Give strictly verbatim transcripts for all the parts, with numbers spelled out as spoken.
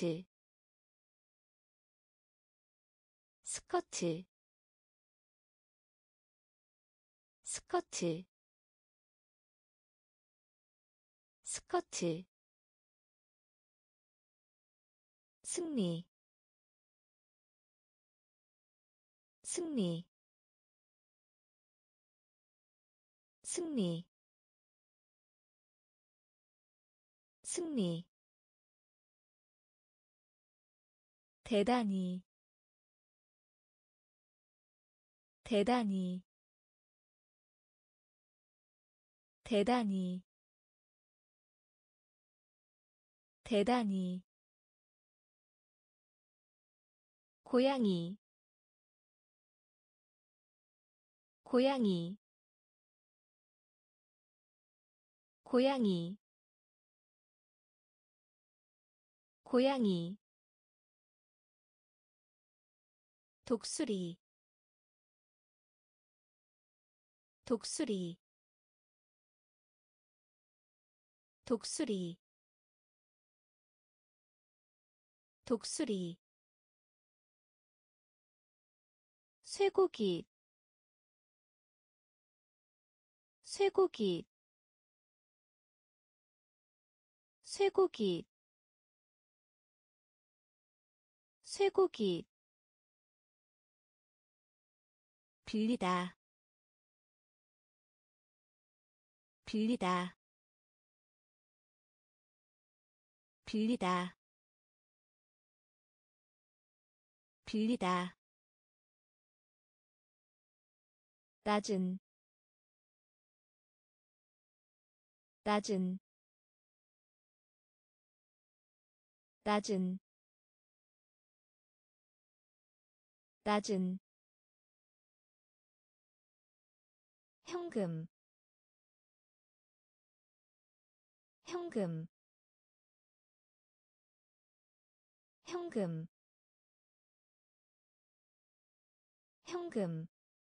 스커트 스커트 스커트 스커트 승리 승리 승리 승리 대단히 대단히 대단히 대단히 고양이 고양이 고양이 고양이 독수리 독수리 독수리 독수리 쇠고기 쇠고기 쇠고기 쇠고기 빌리다 빌리다 빌리다 빌리다 낮은 낮은 낮은 낮은 현금 현금 현금 현금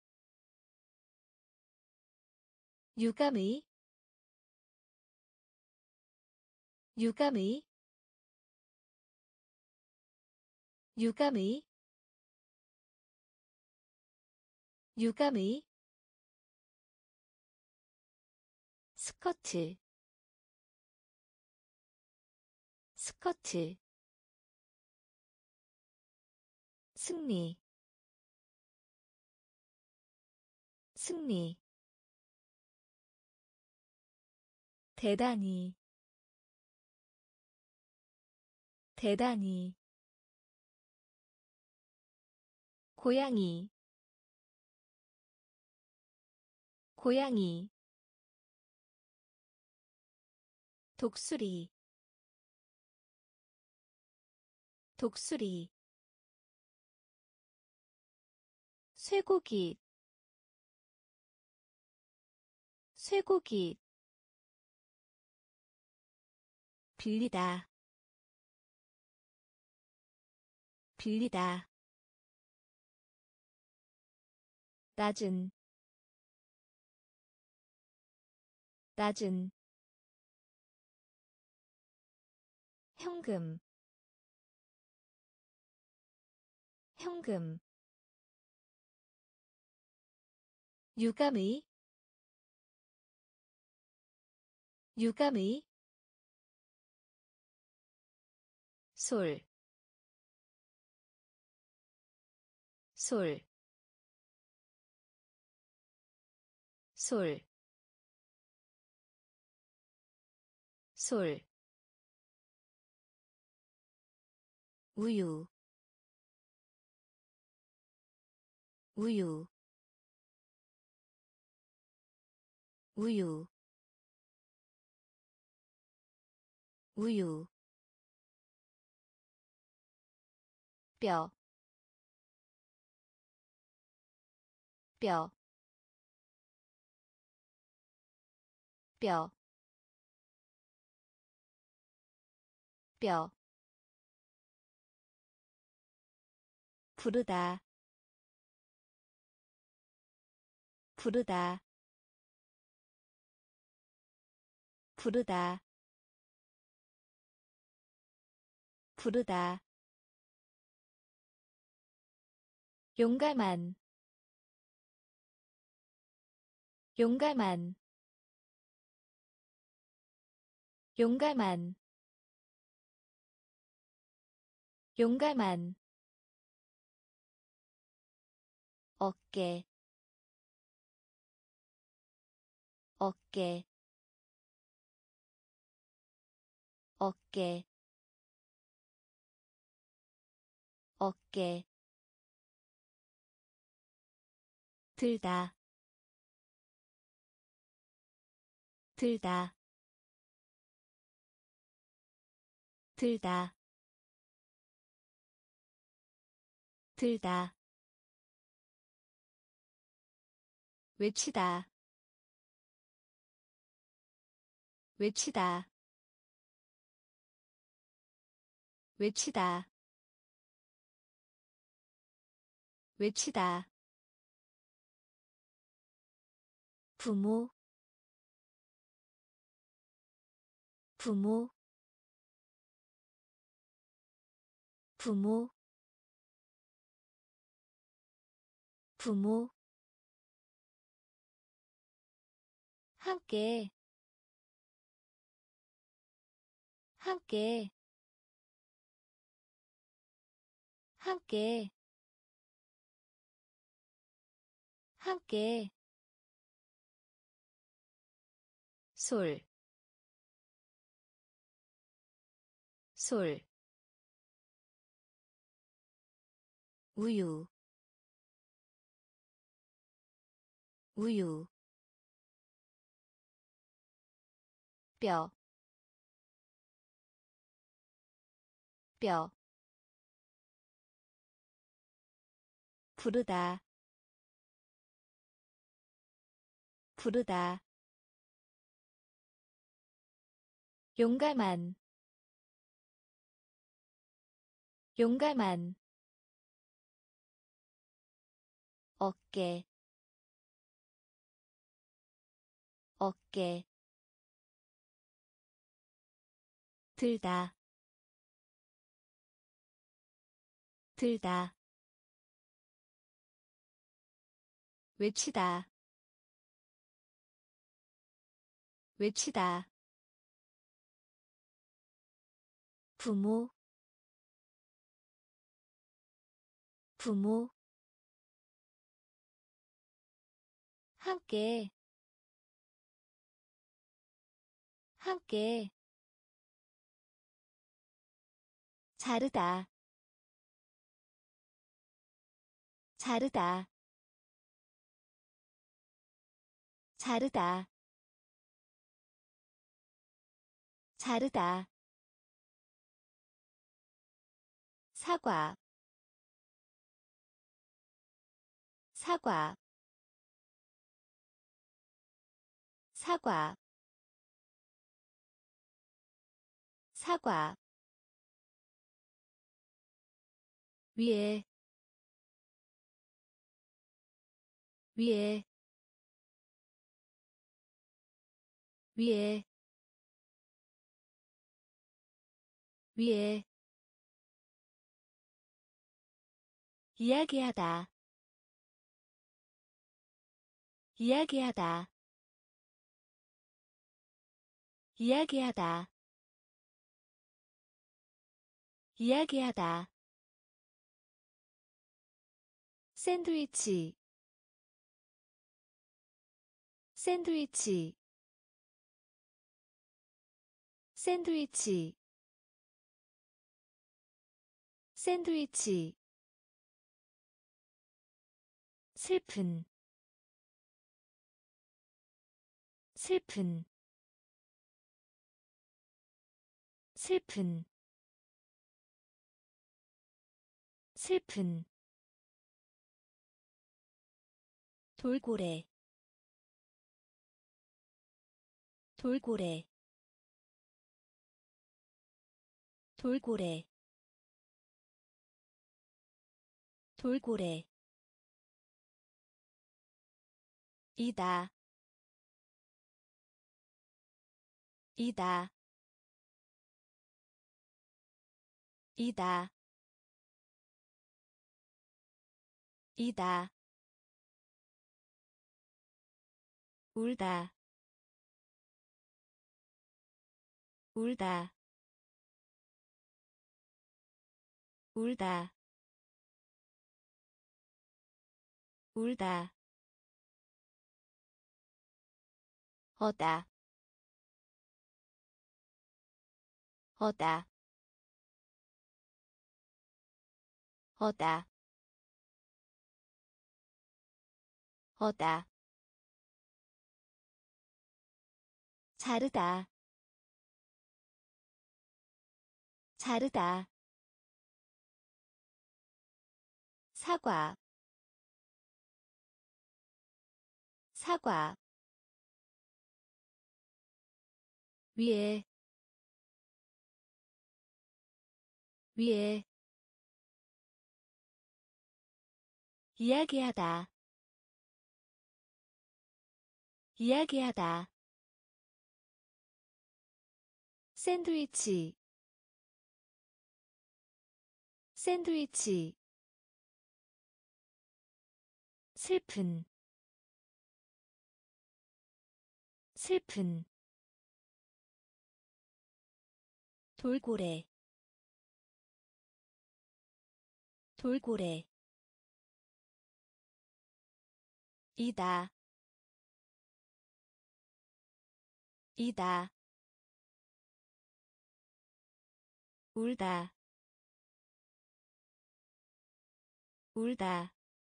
유감의 유감의 유감의 유감의 스커트 스커트 승리 승리 대단히 대단히 고양이 고양이 독수리 독수리 쇠고기 쇠고기 빌리다 빌리다 낮은 낮은 현금 현금 유감의 유감의 솔 솔 솔 솔 우유 우유 우유 우유 뼈, 뼈, 뼈, 뼈 부르다 부르다 부르다 부르다 용감한 용감한 용감한 용감한 어깨 어깨 어깨 어깨 들다 들다 들다 들다 외치다 외치다 외치다 외치다 부모 부모 부모 부모 함께 함께 함께 함께 솔, 솔, 우유, 우유, 뼈, 뼈, 부르다, 부르다, 용감한, 용감한, 어깨, 어깨, 들다, 들다, 외치다, 외치다, 부모, 부모, 함께, 함께, 자르다, 자르다, 자르다, 자르다, 사과, 사과, 사과, 사과, 위에, 위에, 위에, 위에, 이야기하다, 이야기하다, 이야기하다, 이야기하다, 샌드위치, 샌드위치, 샌드위치, 샌드위치, 슬픈, 슬픈, 슬픈, 슬픈, 돌고래, 돌고래, 돌고래, 돌고래, 이다, 이다, 이다 이다 울다 울다 울다 울다 어다 어다 어다 어다 자르다 자르다 사과 사과 위에 위에 이야기하다 이야기하다 샌드위치 샌드위치 슬픈 슬픈 돌고래 돌고래 이다 이다 울다 울다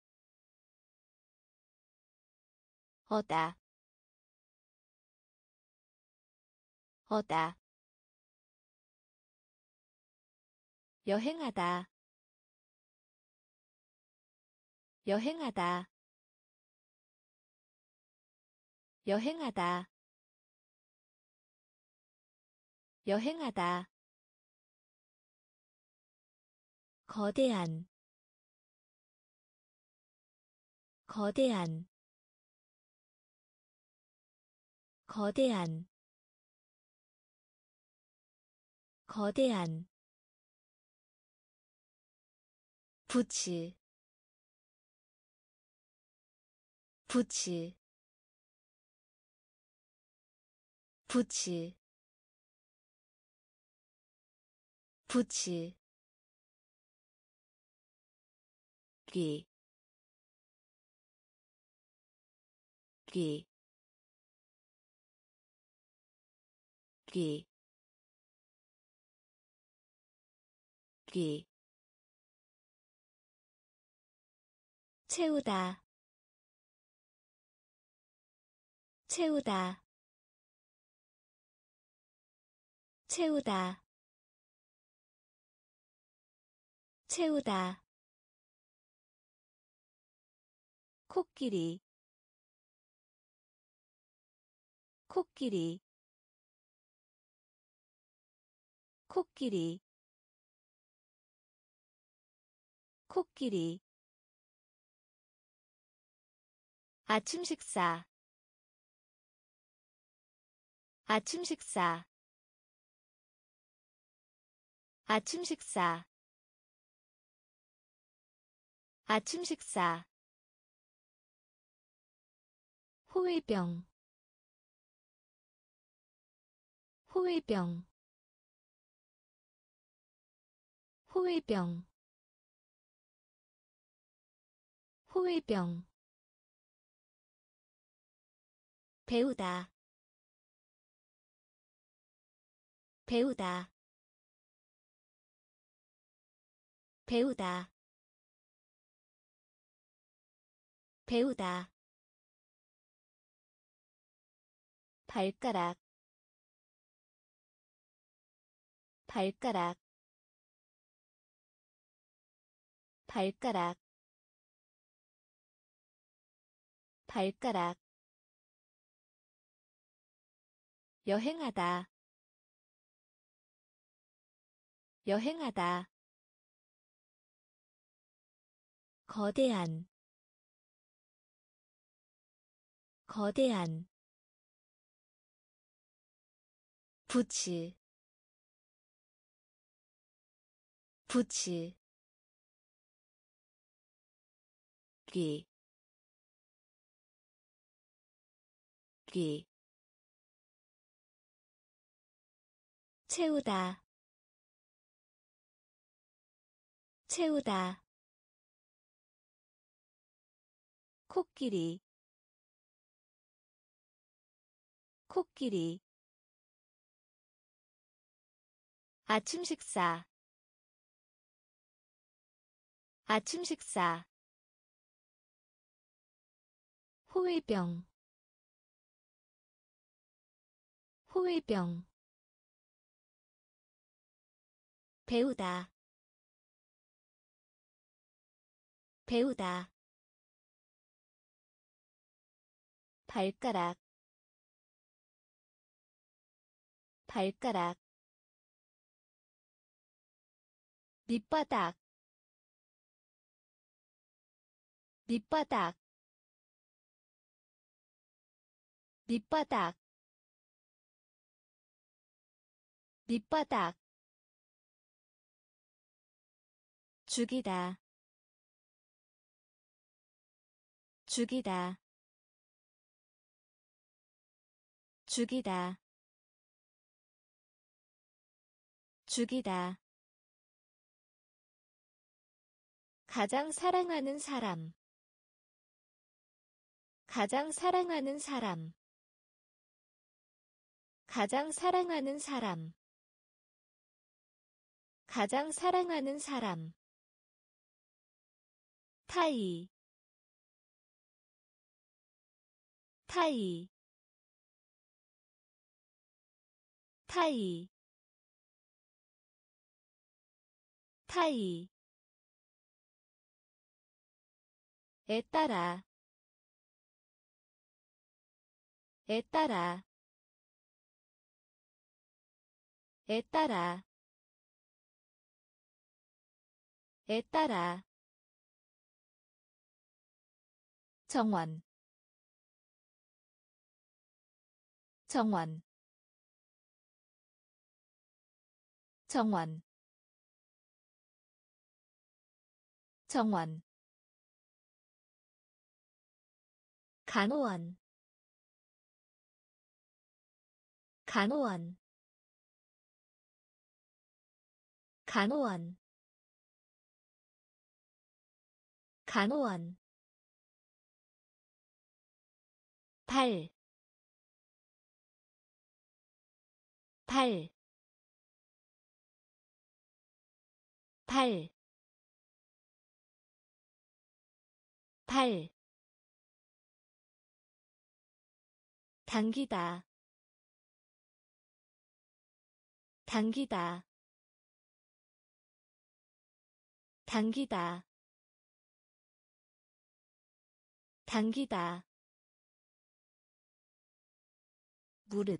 어다 어다 여행하다 여행하다 여행하다 여행하다 거대한 거대한 거대한 거대한 부츠 부츠 부츠 부츠 귀, 귀, 귀, 귀 채우다 채우다 채우다 채우다 코끼리 코끼리 코끼리 코끼리 아침 식사 아침 식사 아침 식사 아침 식사 호위병 호위병 호위병 호위병 배우다 배우다 배우다 배우다 발가락 발가락 발가락 발가락 여행하다 여행하다 거대한 거대한 부츠 부츠 귀, 귀 채우다 채우다 코끼리 코끼리 아침 식사 아침 식사 호위병 호위병 배우다 배우다 발가락 발가락 밑바닥 밑바닥 밑바닥 밑바닥 죽이다 죽이다 죽이다 죽이다 가장 사랑하는 사람 가장 사랑하는 사람 가장 사랑하는 사람 가장 사랑하는 사람 타이 타이 타이 타이 에 따라 에 따라 에 따라 에 따라 정원 정원 정원 정원 간호원 간호원 간호원 간호원 발, 발, 발, 발 당기다 당기다 당기다 당기다 무릇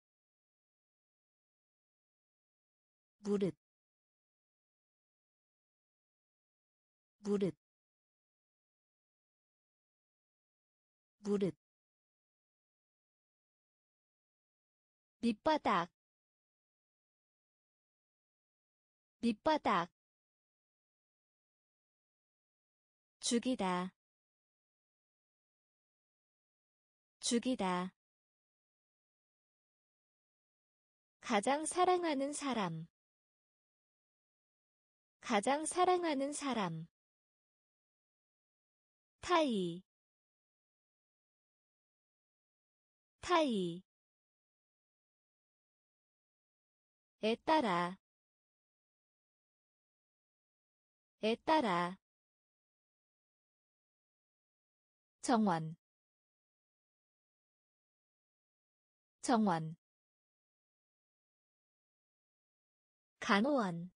무릇 무릇 무릇 밑바닥 밑바닥 죽이다 죽이다 가장 사랑하는 사람 가장 사랑하는 사람 타이 타이 에 따라 에 따라 정원 정원 간호원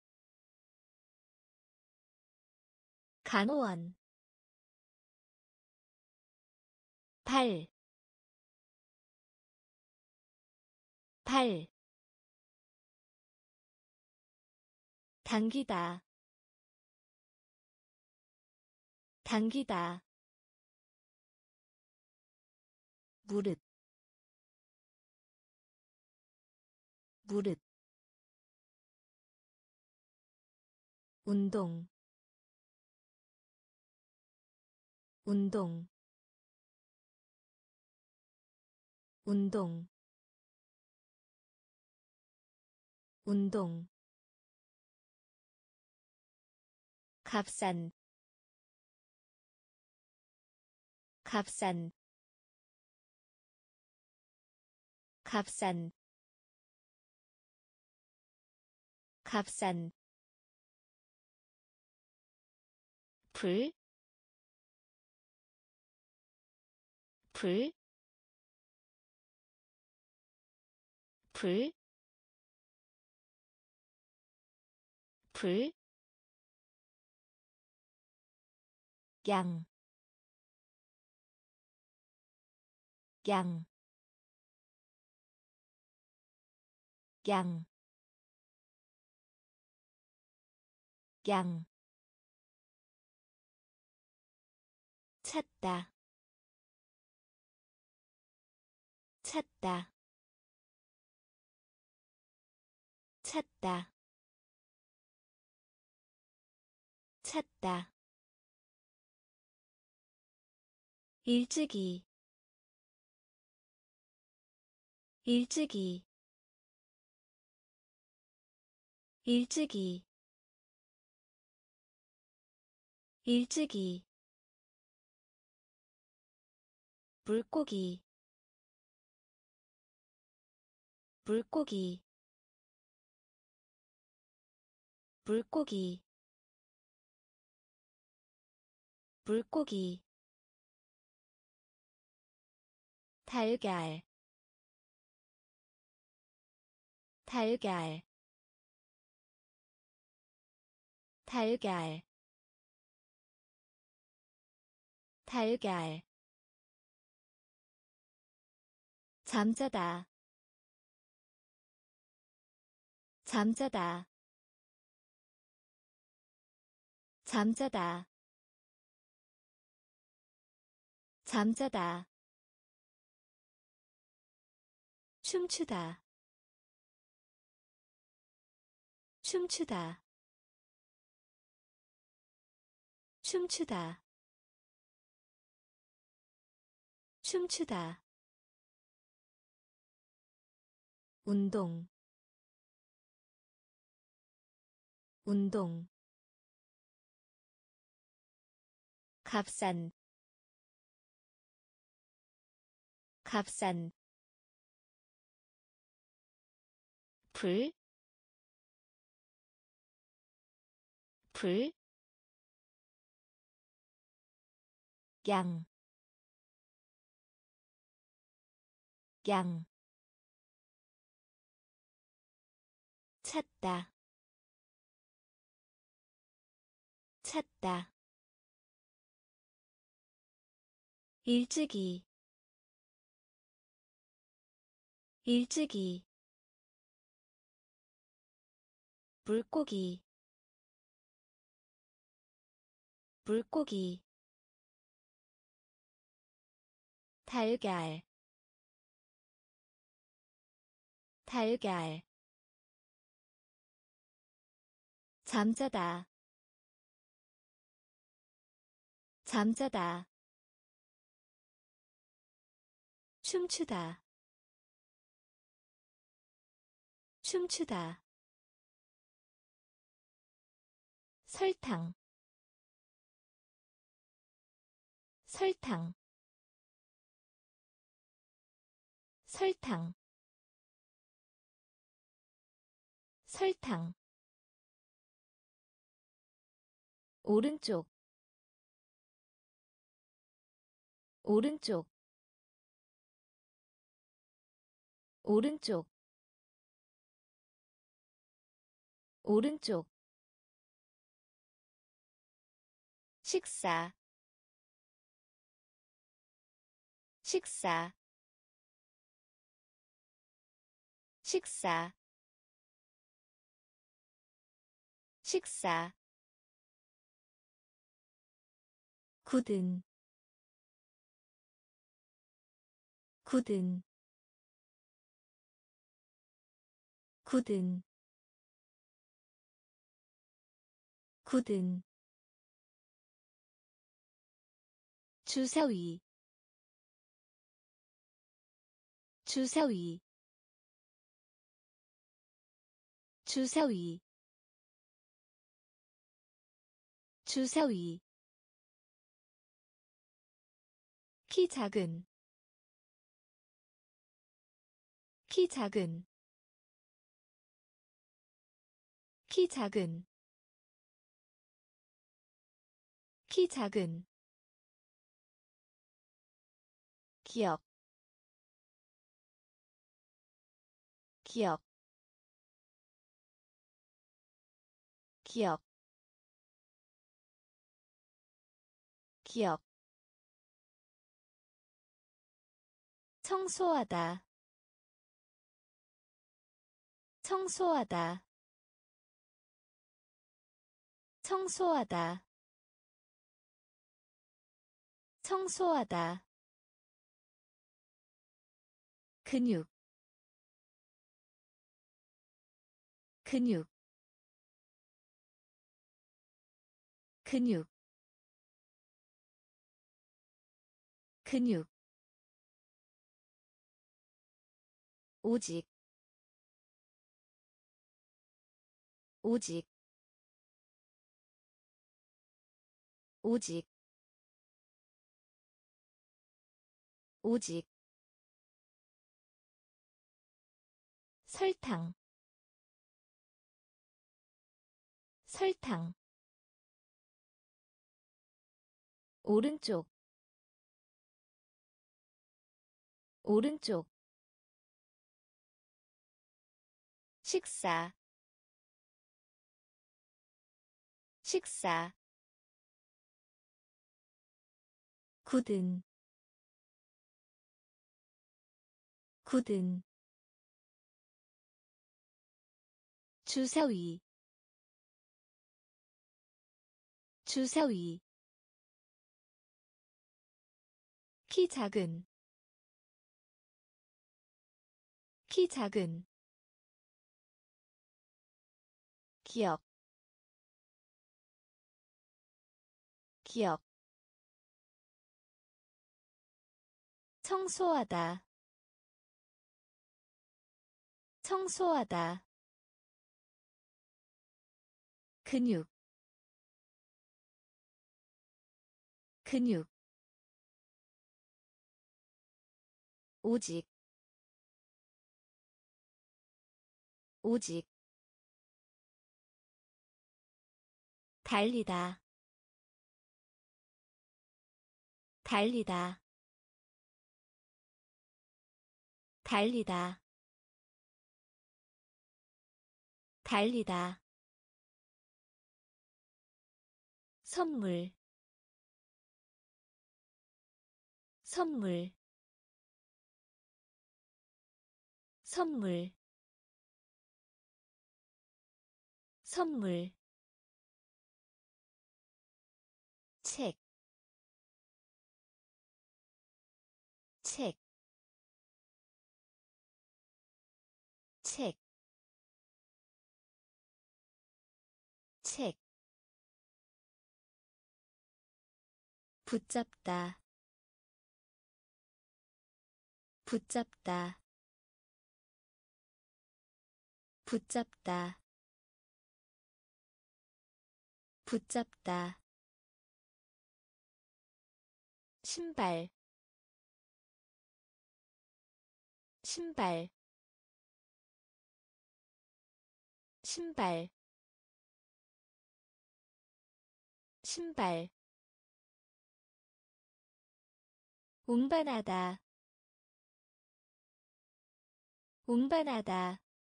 간호원 발, 발 당기다 당기다 무릇 무릇 운동 운동 운동 운동 값싼 값싼 값싼 값싼 불, 불, 불, 불, 양, 양, 양, 양, 찾다, 찾다, 찾다, 찾다, 일찍이, 일찍이, 일찍이, 일찍이, 물고기, 물고기, 물고기, 물고기, 달걀, 달걀, 달걀, 달걀, 잠자다, 잠자다, 잠자다, 잠자다, 춤추다, 춤추다, 춤추다, 춤추다, 운동, 운동, 값싼, 값싼, 불, 불, 양, 양, 찾다, 찾다, 일찍이, 일찍이, 물고기, 물고기, 달걀, 달걀, 잠자다, 잠자다, 춤추다, 춤추다, 설탕, 설탕, 설탕, 설탕, 오른쪽, 오른쪽, 오른쪽, 오른쪽, 식사, 식사, 식사, 식사, 굳은, 굳은, 굳은, 굳은 주사위 주사위 주사위 주사위 키 작은 키 작은 키 작은 키 작은 기억 기억 기억 기억 청소하다 청소하다 청소하다 청소하다 근육 근육 근육 근육 오직 오직 오직 오직 설탕 설탕 오른쪽 오른쪽 식사 식사 굳은 굳은 주사위 주사위 키 작은 키 작은 기억 기억 청소하다 청소하다 근육 근육 오직 오직 달리다 달리다 달리다 달리다 선물 선물 선물 선물 책, 책, 책, 책, 붙잡다, 붙잡다, 붙잡다, 붙잡다, 신발, 신발, 신발, 신발, 운반하다, 운반하다,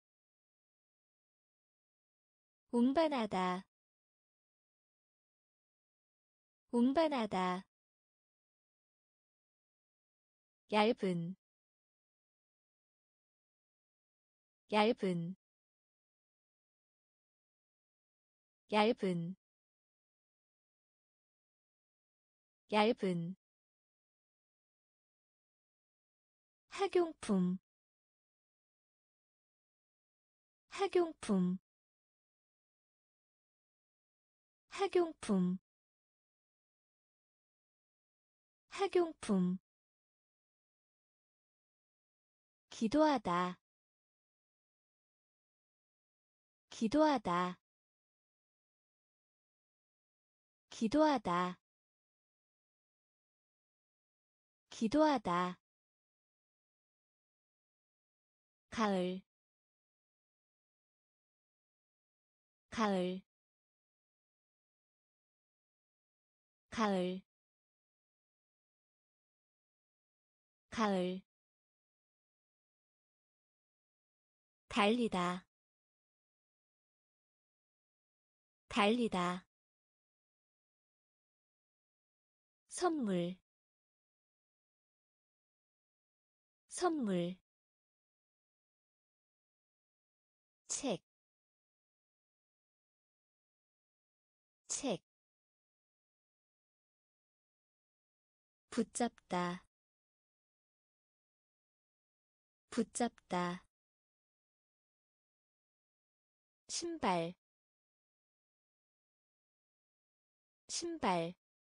운반하다, 운반하다, 얇은, 얇은, 얇은, 얇은, 학용품, 학용품, 학용품 학용품 기도하다 기도하다 기도하다 기도하다 가을 가을 가을 가을 달리다 달리다 선물 선물 책, 책 붙잡다 붙잡다 신발 신발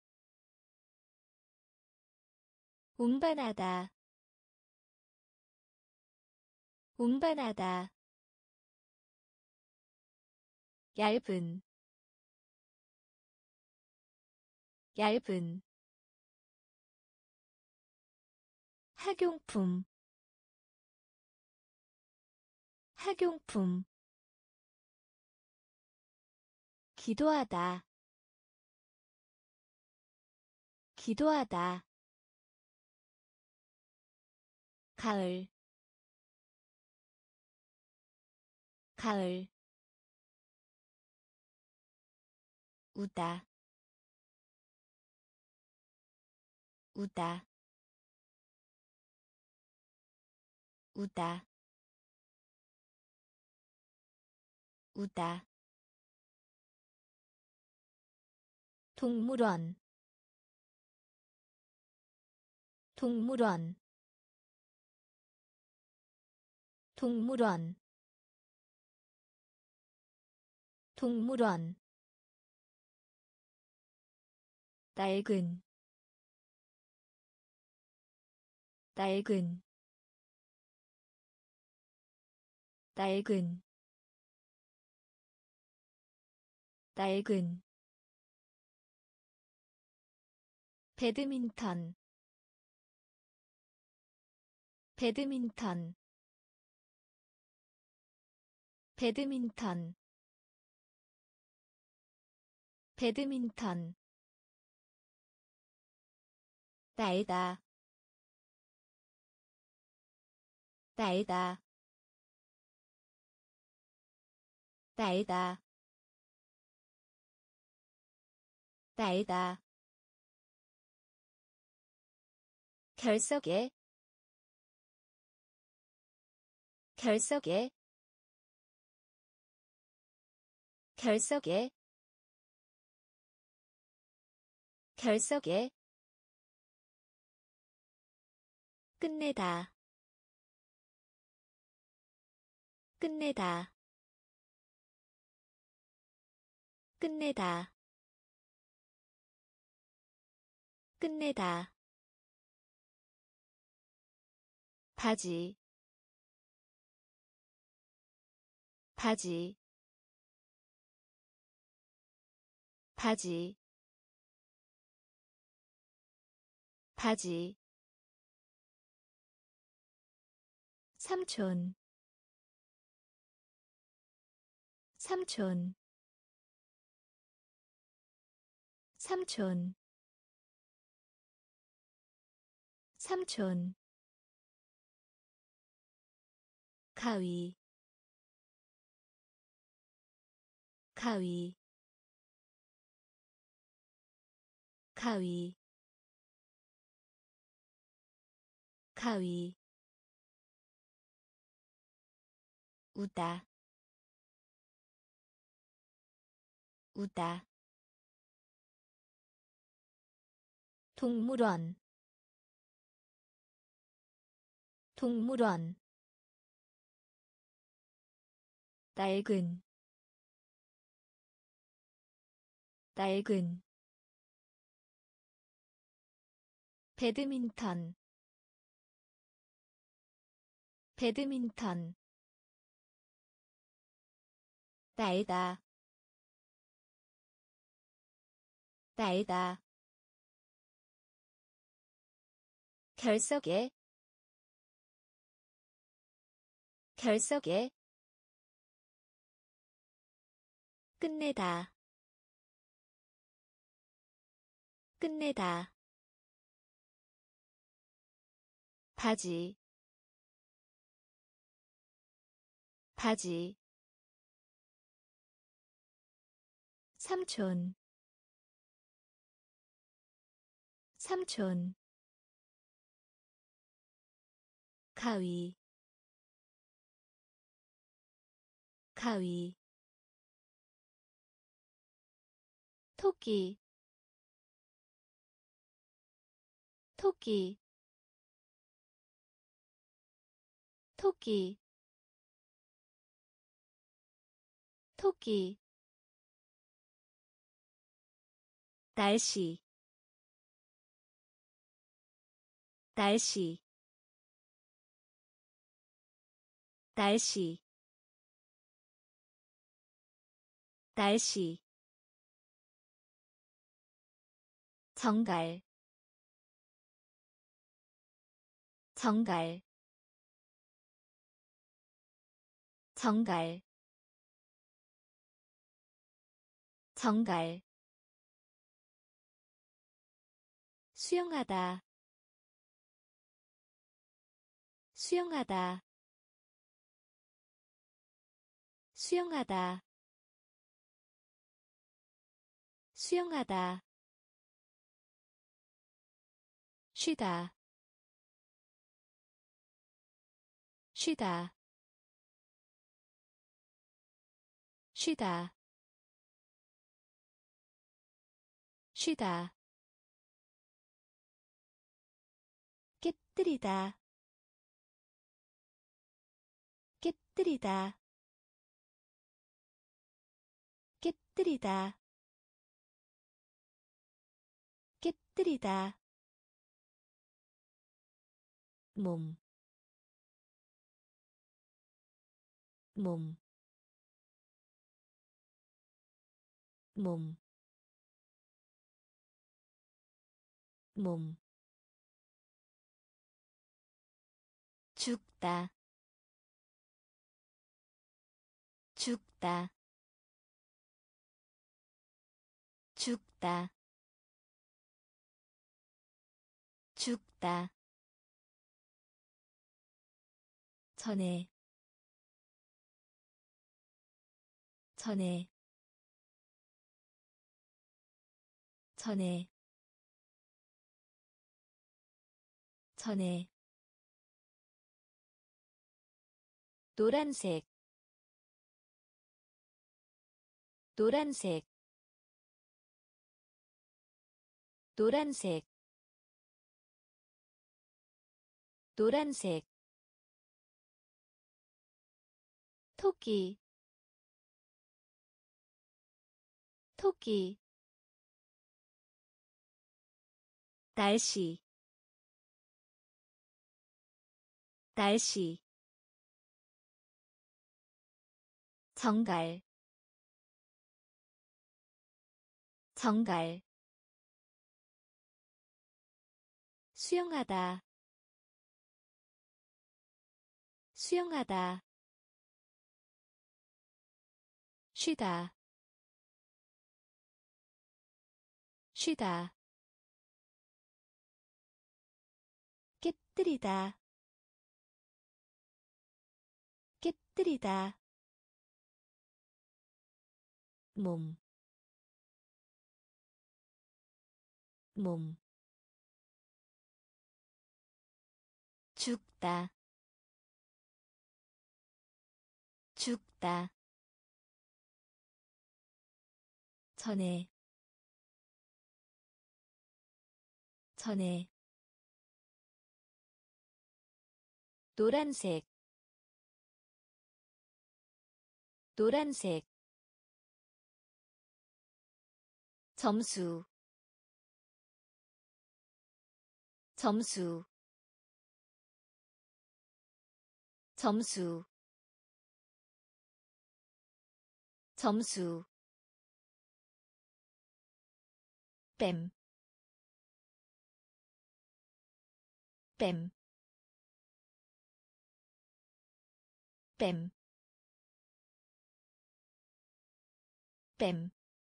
운반하다 운반하다 얇은 얇은 학용품 학용품 기도하다 기도하다 가을 가을 우다 우다 우다 우다 동물원 동물원 동물원 동물원 낡은 낡은 낡은 낡은 배드민턴 배드민턴 배드민턴 배드민턴 날다 날다 날다 날다 결석에 결석에 결석에 결석에 끝내다 끝내다 끝내다 끝내다 바지 바지 바지 바지 삼촌 삼촌 삼촌 삼촌 가위 가위 가위 가위 우다 우다 동물원 동물원 낡은 낡은 배드민턴 배드민턴 날다 날다 결석에 결석에 끝내다 끝내다 바지 바지 삼촌 삼촌 가위 가위 토끼 토끼 토끼 토끼 날씨 날씨 날씨 날씨 정갈 정갈 정갈 정갈 수영하다 수영하다 수영하다 수영하다 쉬다 쉬다 쉬다 쉬다 깨뜨리다 깨뜨리다 깨뜨리다 깨뜨리다 몸, 몸, 몸, 몸, 죽다, 죽다, 죽다, 죽다, 전에, 전에, 전에, 전에, 노란색, 노란색, 노란색, 노란색, 토끼, 토끼, 날씨, 날씨, 정갈, 정갈, 수영하다, 수영하다, 쉬다, 쉬다, 깨뜨리다, 깨뜨리다, 몸, 몸, 죽다, 죽다, 전에, 전에, 노란색, 노란색, 점수 점수 점수 점수 뱀 뱀 뱀 뱀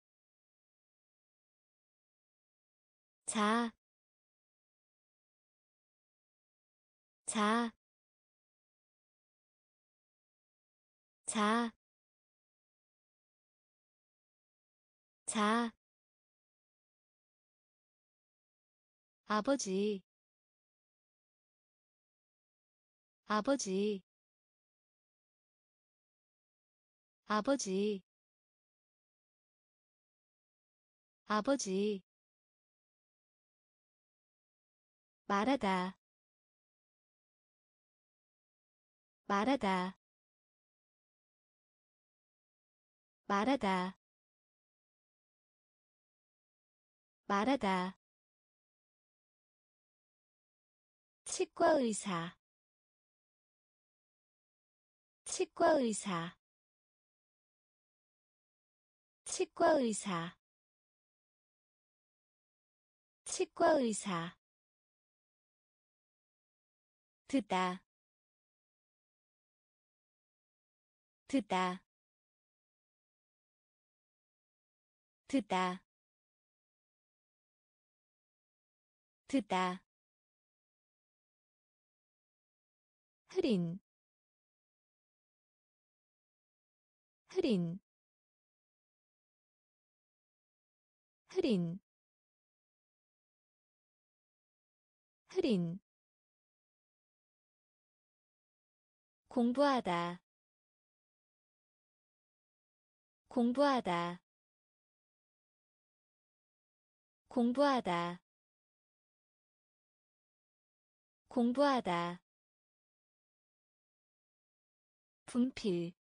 자, 자, 자, 자, 아버지, 아버지, 아버지, 아버지, 말하다, 말하다, 말하다, 말하다, 치과의사, 치과의사, 치과의사, 치과의사, 듣다, 듣다, 듣다, 듣다, 흐린, 흐린, 흐린, 흐린, 공부하다, 공부하다, 공부하다, 공부하다, 분필,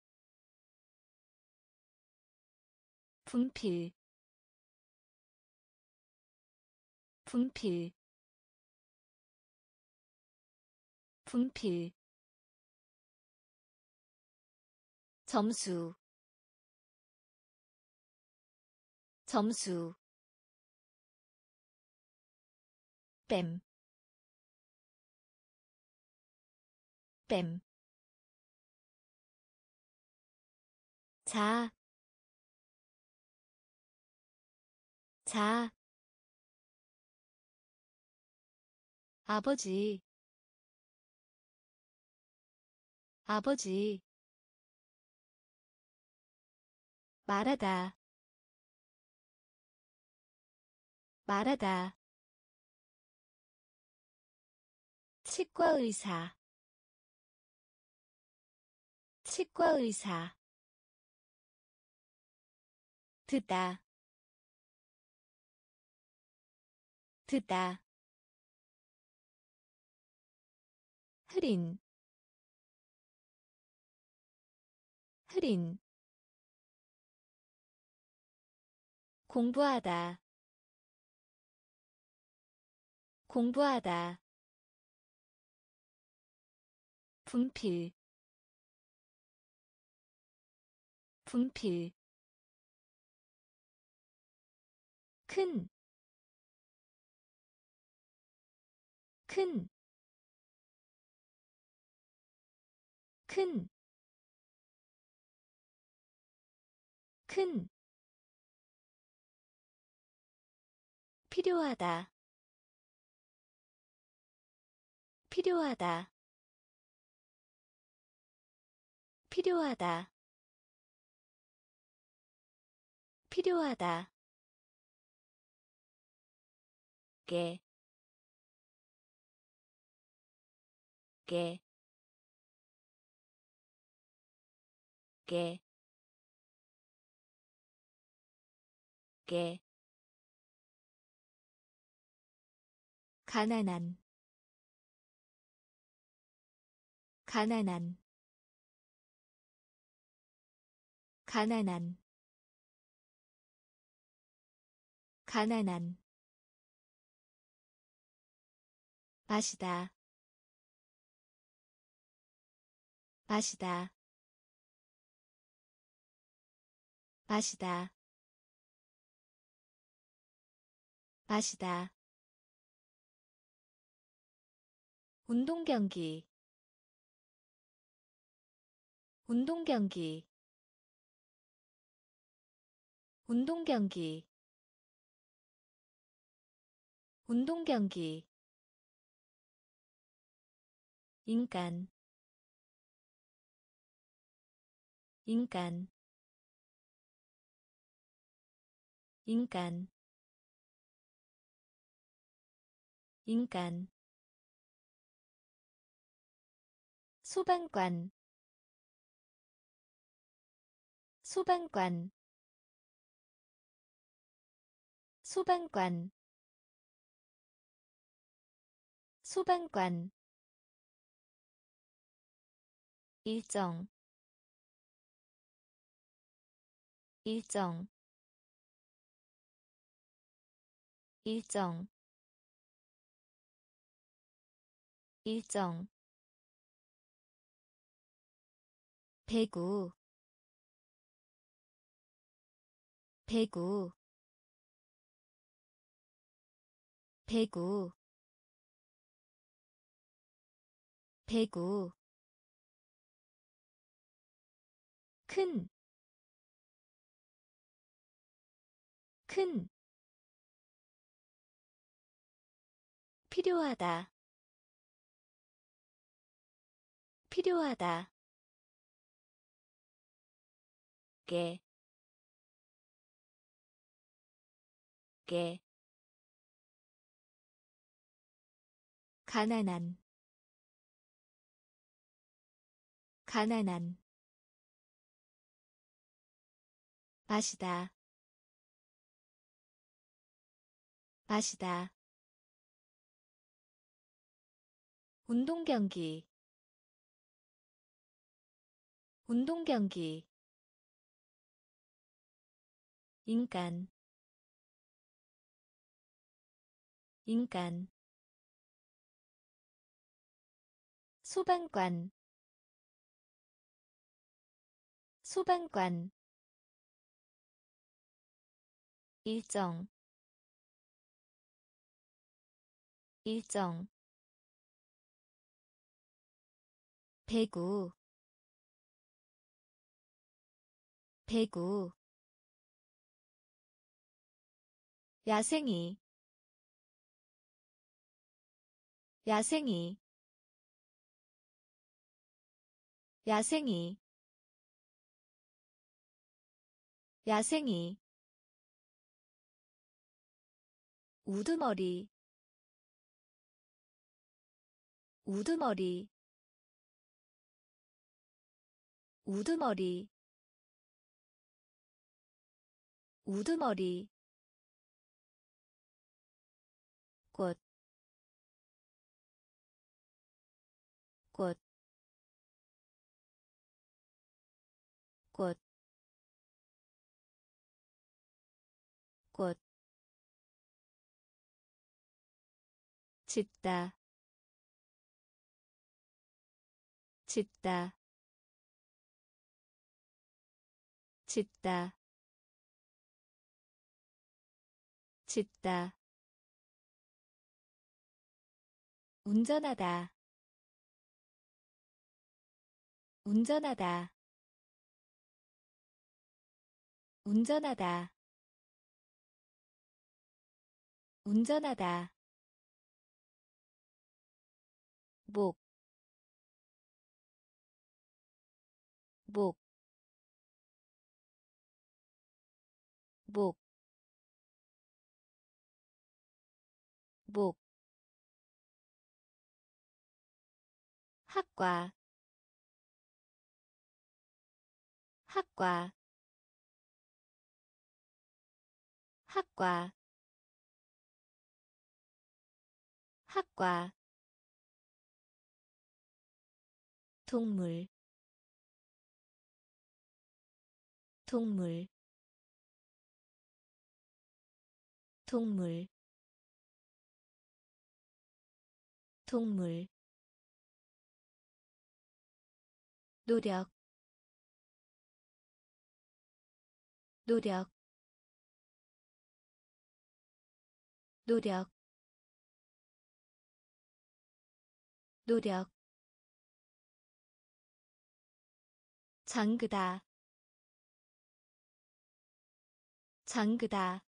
분필, 분필, 분필, 점수, 점수, 뱀, 뱀, 자, 자, 아버지, 아버지, 말하다, 말하다, 치과의사, 치과의사, 듣다, 듣다, 흐린, 흐린, 공부하다, 공부하다, 분필, 분필, 큰, 큰, 큰, 큰, 필요하다, 필요하다, 필요하다, 필요하다, 게, 게, 게, 게, 가난한, 가난한, 가난한, 가난한 마시다 마시다 마시다 마시다 운동경기 운동경기 운동경기 운동경기 인간 인간 인간 인간 소방관 소방관 소방관 소방관 일정 일정 일정 일정 배구 배구 배구 배구 큰, 큰, 필요하다, 필요하다, 깨, 깨, 가난한, 가난한, 마시다, 마시다, 운동경기, 운동경기, 인간, 인간, 소방관, 소방관, 일정, 일정, 배구, 배구, 야생이, 야생이, 야생이, 야생이, 우두머리, 우두머리, 우두머리, 우두머리, 꽃, 꽃, 꽃, 꽃, 짖다, 짖다, 짖다, 짖다, 운전하다, 운전하다, 운전하다, 운전하다, 목, 목, 목, 목, 학과, 학과, 학과, 학과, 동물, 동물, 동물 동물 노력 노력 노력 노력 잠그다 잠그다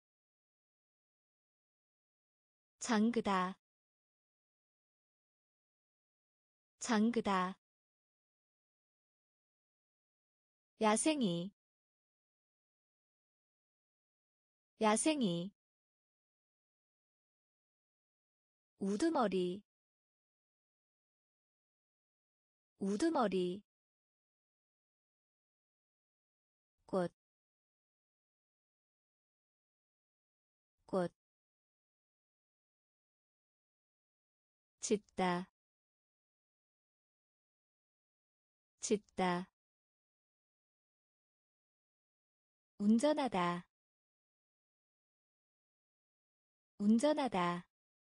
잠그다 잠그다 야생이 야생이 우두머리 우두머리 꽃, 꽃, 짖다, 짖다, 운전하다, 운전하다,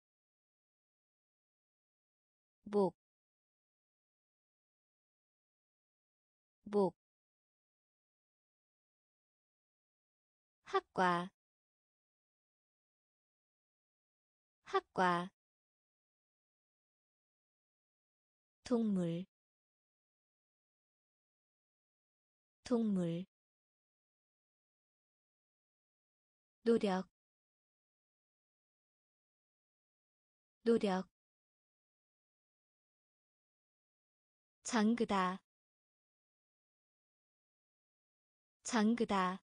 목, 목, 학과, 학과, 동물, 동물, 노력, 노력, 잠그다, 잠그다,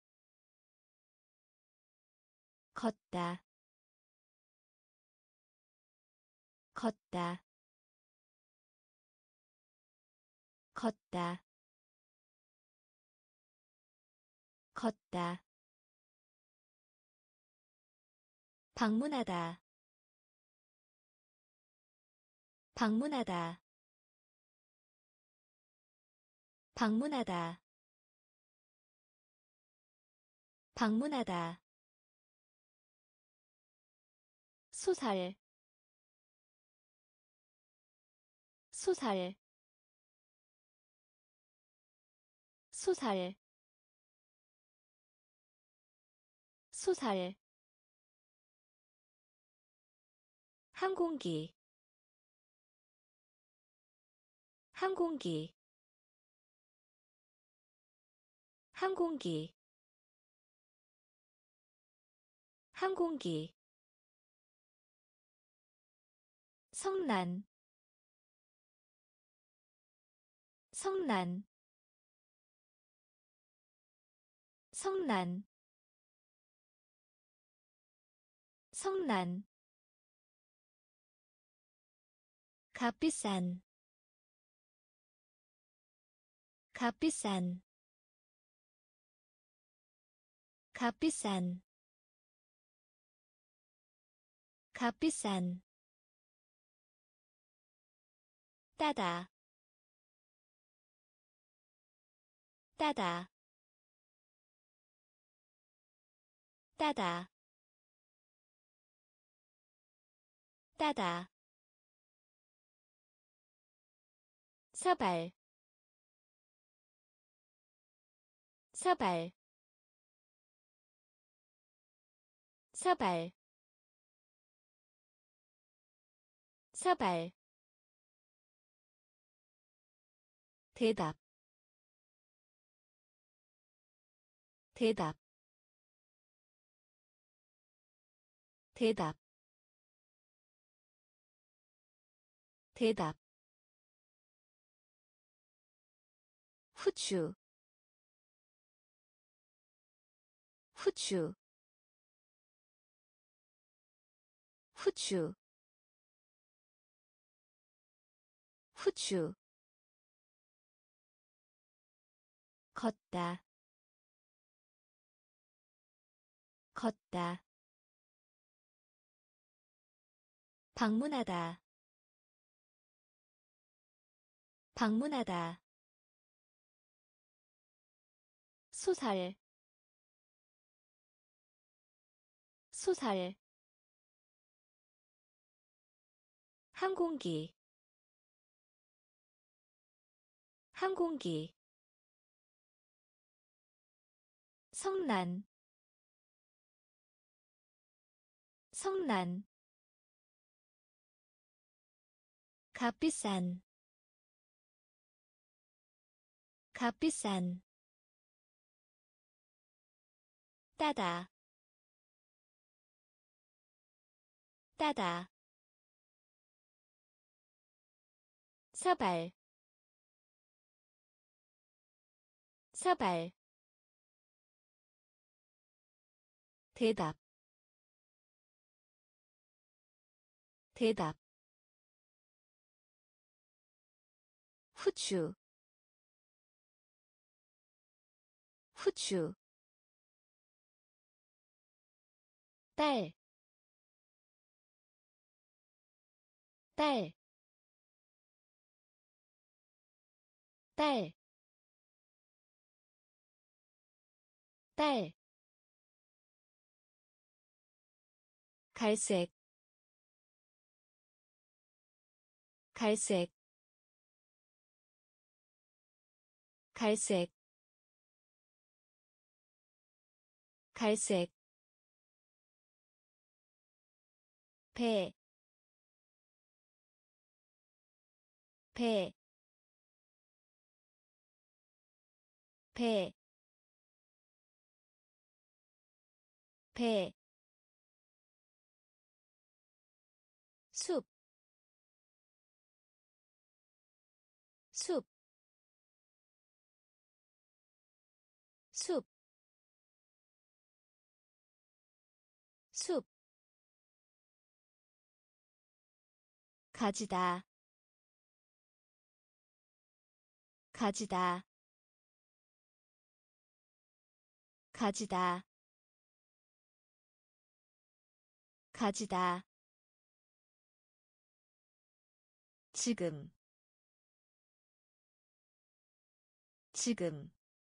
걷다, 걷다, 걷다, 걷다, 방문하다, 방문하다, 방문하다, 방문하다, 소살, 소살, 소살, 소살, 항공기, 항공기, 항공기, 항공기, 성난, 성난, 성난, 성난, 값비싼, 값비싼, 값비싼, 값비싼, 따다, 따다, 따다, 따다, 서발, 서발, 서발, 서발, 대답, 대답, 대답, 대답, 후추, 후추, 후추, 후추, 걷다, 걷다, 방문하다, 방문하다, 소살, 소설 항공기 항공기 성난 성난 값비싼 값비싼 따다 따다 서발 서발 대답 대답 후추 후추 딸, 딸, 딸, 딸, 갈색, 갈색, 갈색, 갈색, 배, 배, 배, 배, 숲, 숲, 숲, 숲, 가지다, 가지다, 가지다, 가지다, 지금, 지금,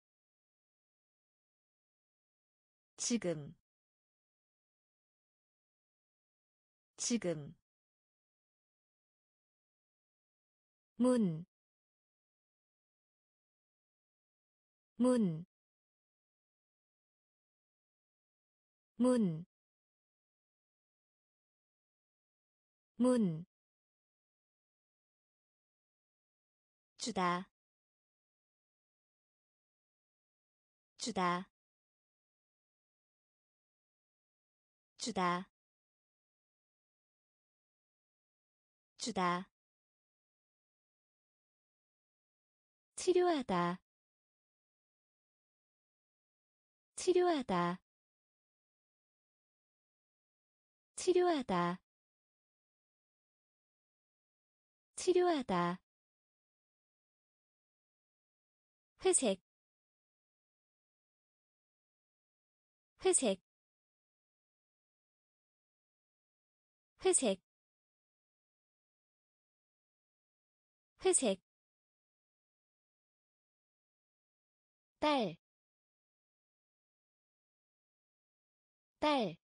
지금, 지금, 문, 문, 문, 문, 주다, 주다, 주다, 주다, 치료하다, 치료하다, 치료하다, 치료하다, 회색, 회색, 회색, 회색, 딸, 딸,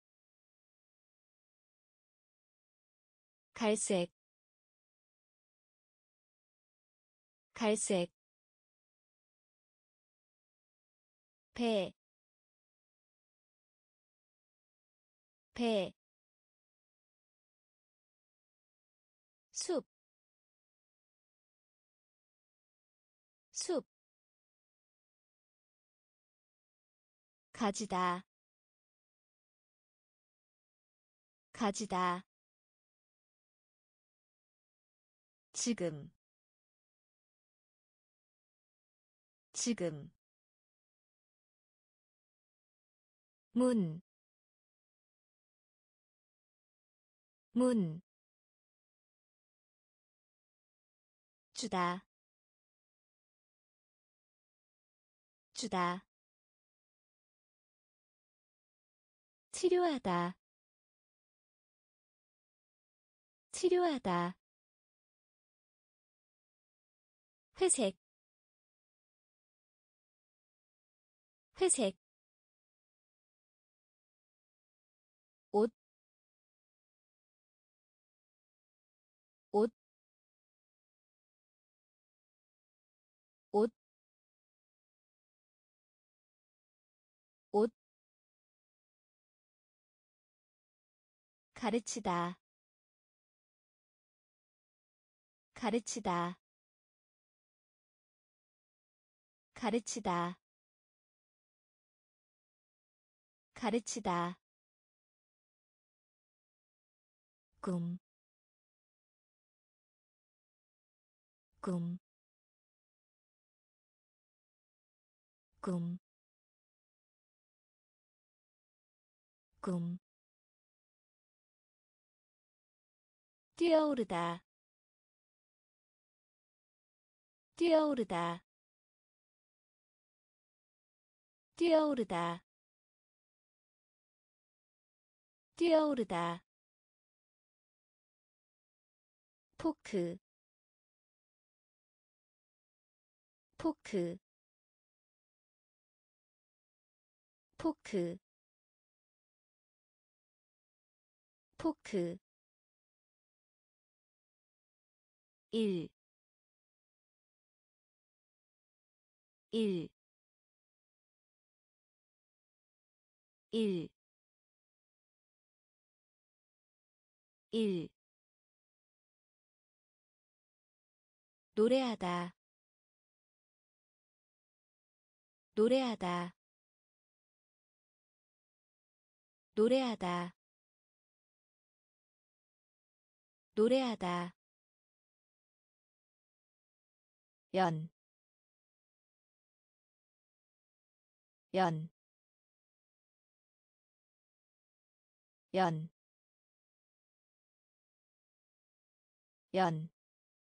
갈색, 갈색, 배, 배, 숲, 숲, 가지다, 가지다, 지금, 지금, 문, 문, 주다, 주다, 치료하다, 치료하다, 회색, 회색, 옷, 옷, 옷, 옷, 가르치다, 가르치다, 가르치다, 가르치다, 꿈, 꿈, 꿈, 꿈, 뛰어오르다, 뛰어오르다, 뛰어오르다, 뛰어오르다, 포크, 포크, 포크, 포크, 일, 일, 일, 일, 노래하다, 노래하다, 노래하다, 노래하다, 연, 연, 연, 연,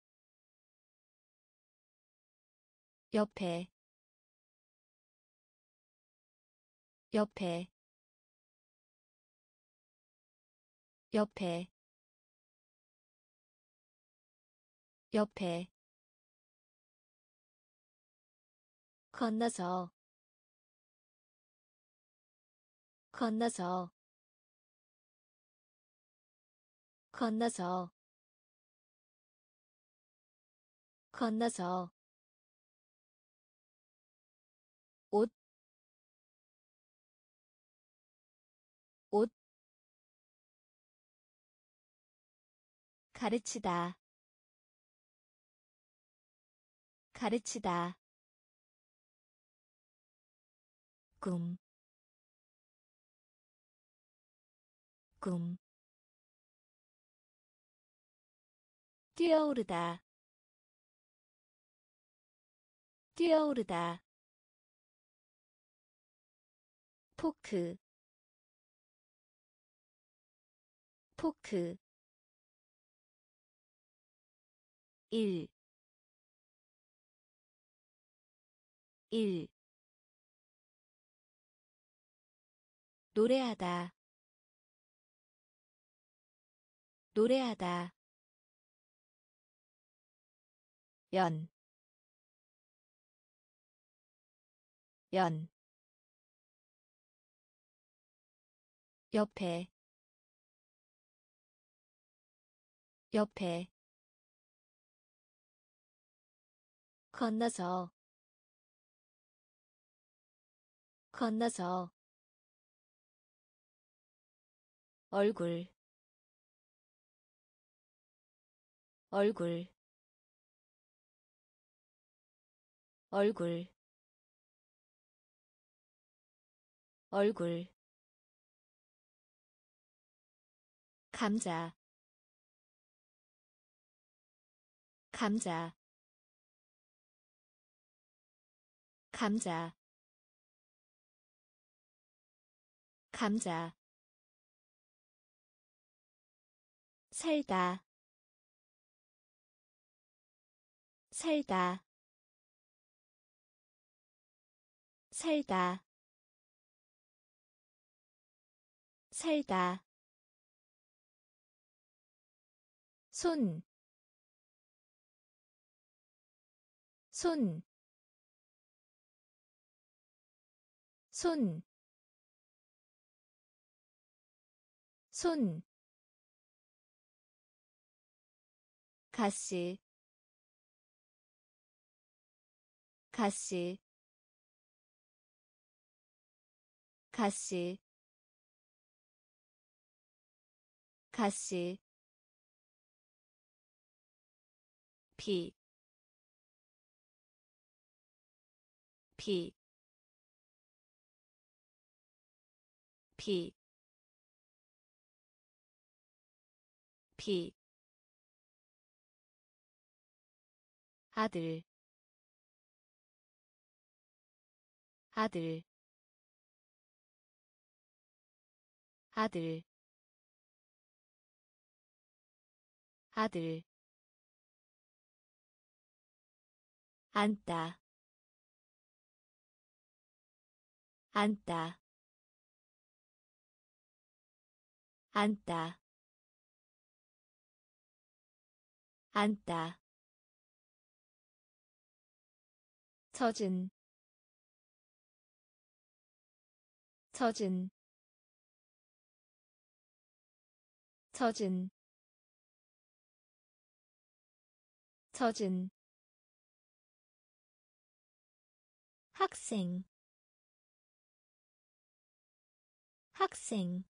옆에, 옆에, 옆에, 옆에, 건너서, 건너서, 건너서, 건너서, 옷, 옷, 가르치다, 가르치다, 꿈, 꿈, 뛰어오르다, 뛰어오르다, 포크, 포크, 일, 일, 노래하다, 노래하다, 연, 연, 옆에, 옆에, 건너서, 건너서, 얼굴, 얼굴, 얼굴, 얼굴, 감자, 감자, 감자, 감자, 살다, 살다, 살다, 살다, 손, 손, 손, 손, 가시, 가시, 가시, 가시, 비, 비, 비, 비, 아들, 아들, 아들, 아들, 앉다, 앉다, 앉다, 앉다, 젖은, 젖은, 젖은, 젖은, 학생, 학생,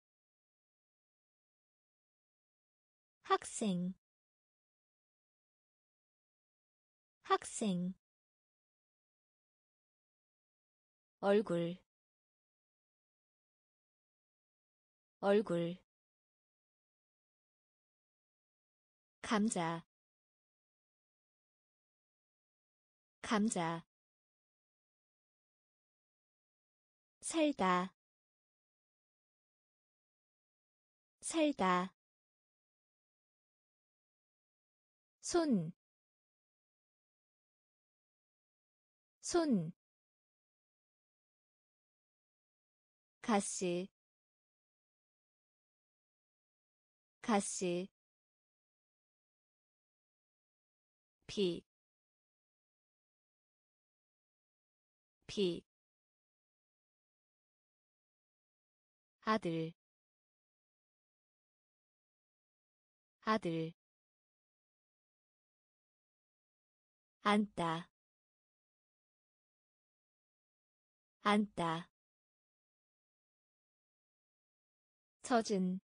학생, 학생, 얼굴, 얼굴, 감자, 감자, 살다, 살다, 손, 손, 가시, 가시, 비, 비, 아들, 아들, 앉다, 앉다, 젖은,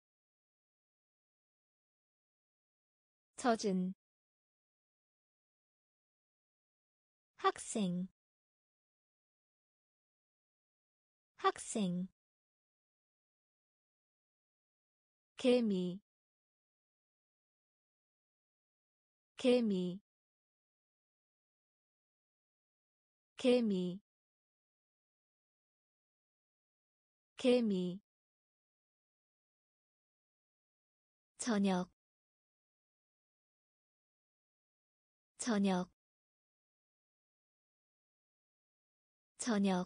젖은, 학생, 학생, 개미, 개미, 개미, 개미, 저녁, 저녁, 저녁,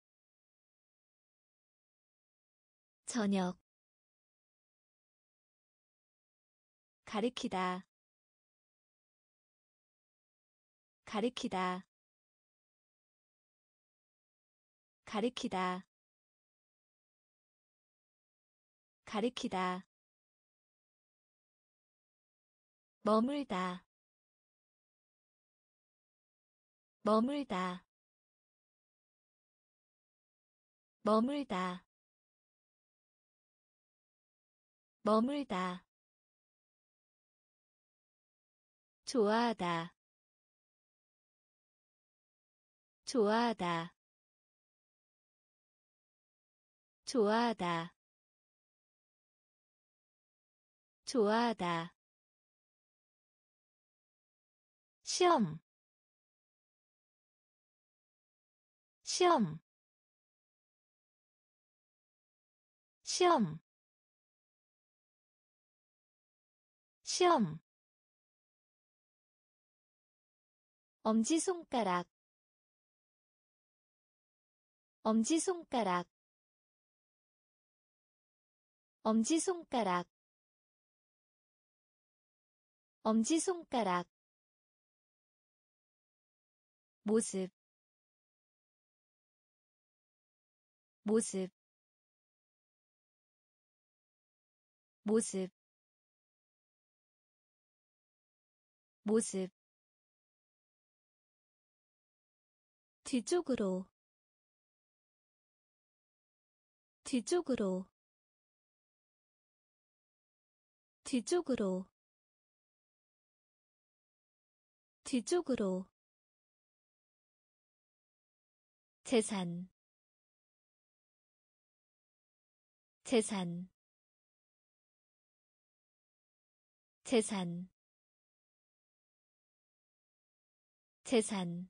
저녁, 가리키다, 가리키다, 가리키다, 가리키다, 머물다, 머물다, 머물다, 머물다, 좋아하다, 좋아하다, 좋아하다, 좋아하다, 시험, 시험, 시험, 시험, 엄지손가락, 엄지손가락, 엄지손가락, 엄지손가락, 모습, 모습, 모습 모습 뒤쪽으로 뒤쪽으로 뒤쪽으로 뒤쪽으로 재산 재산 재산 재산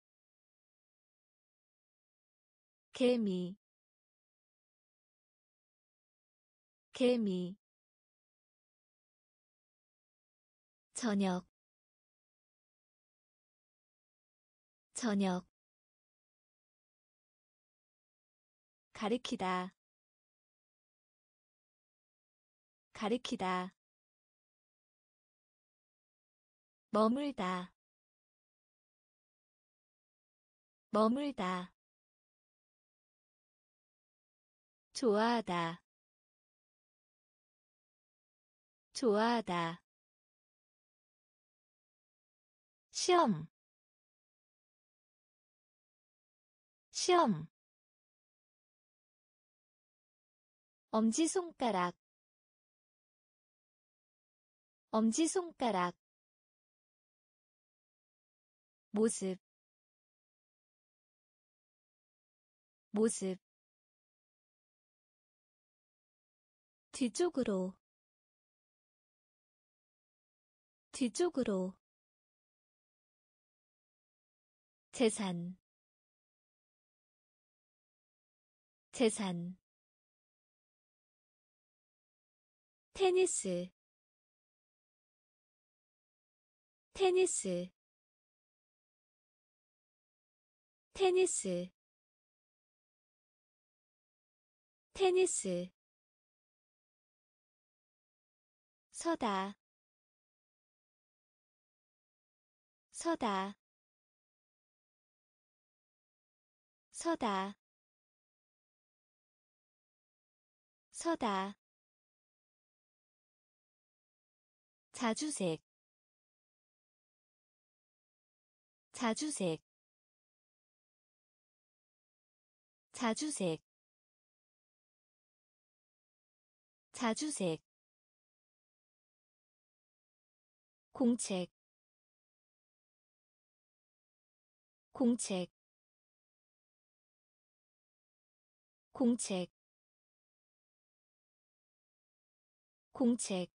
개미 개미 저녁 저녁 가리키다 가리키다 머물다 머물다 좋아하다 좋아하다 시험 시험 엄지손가락 엄지손가락 모습 모습 뒤쪽으로 뒤쪽으로 재산 재산 테니스 테니스 테니스 테니스 서다 서다 서다 서다 자주색 자주색 자주색 자주색 공책 공책 공책 공책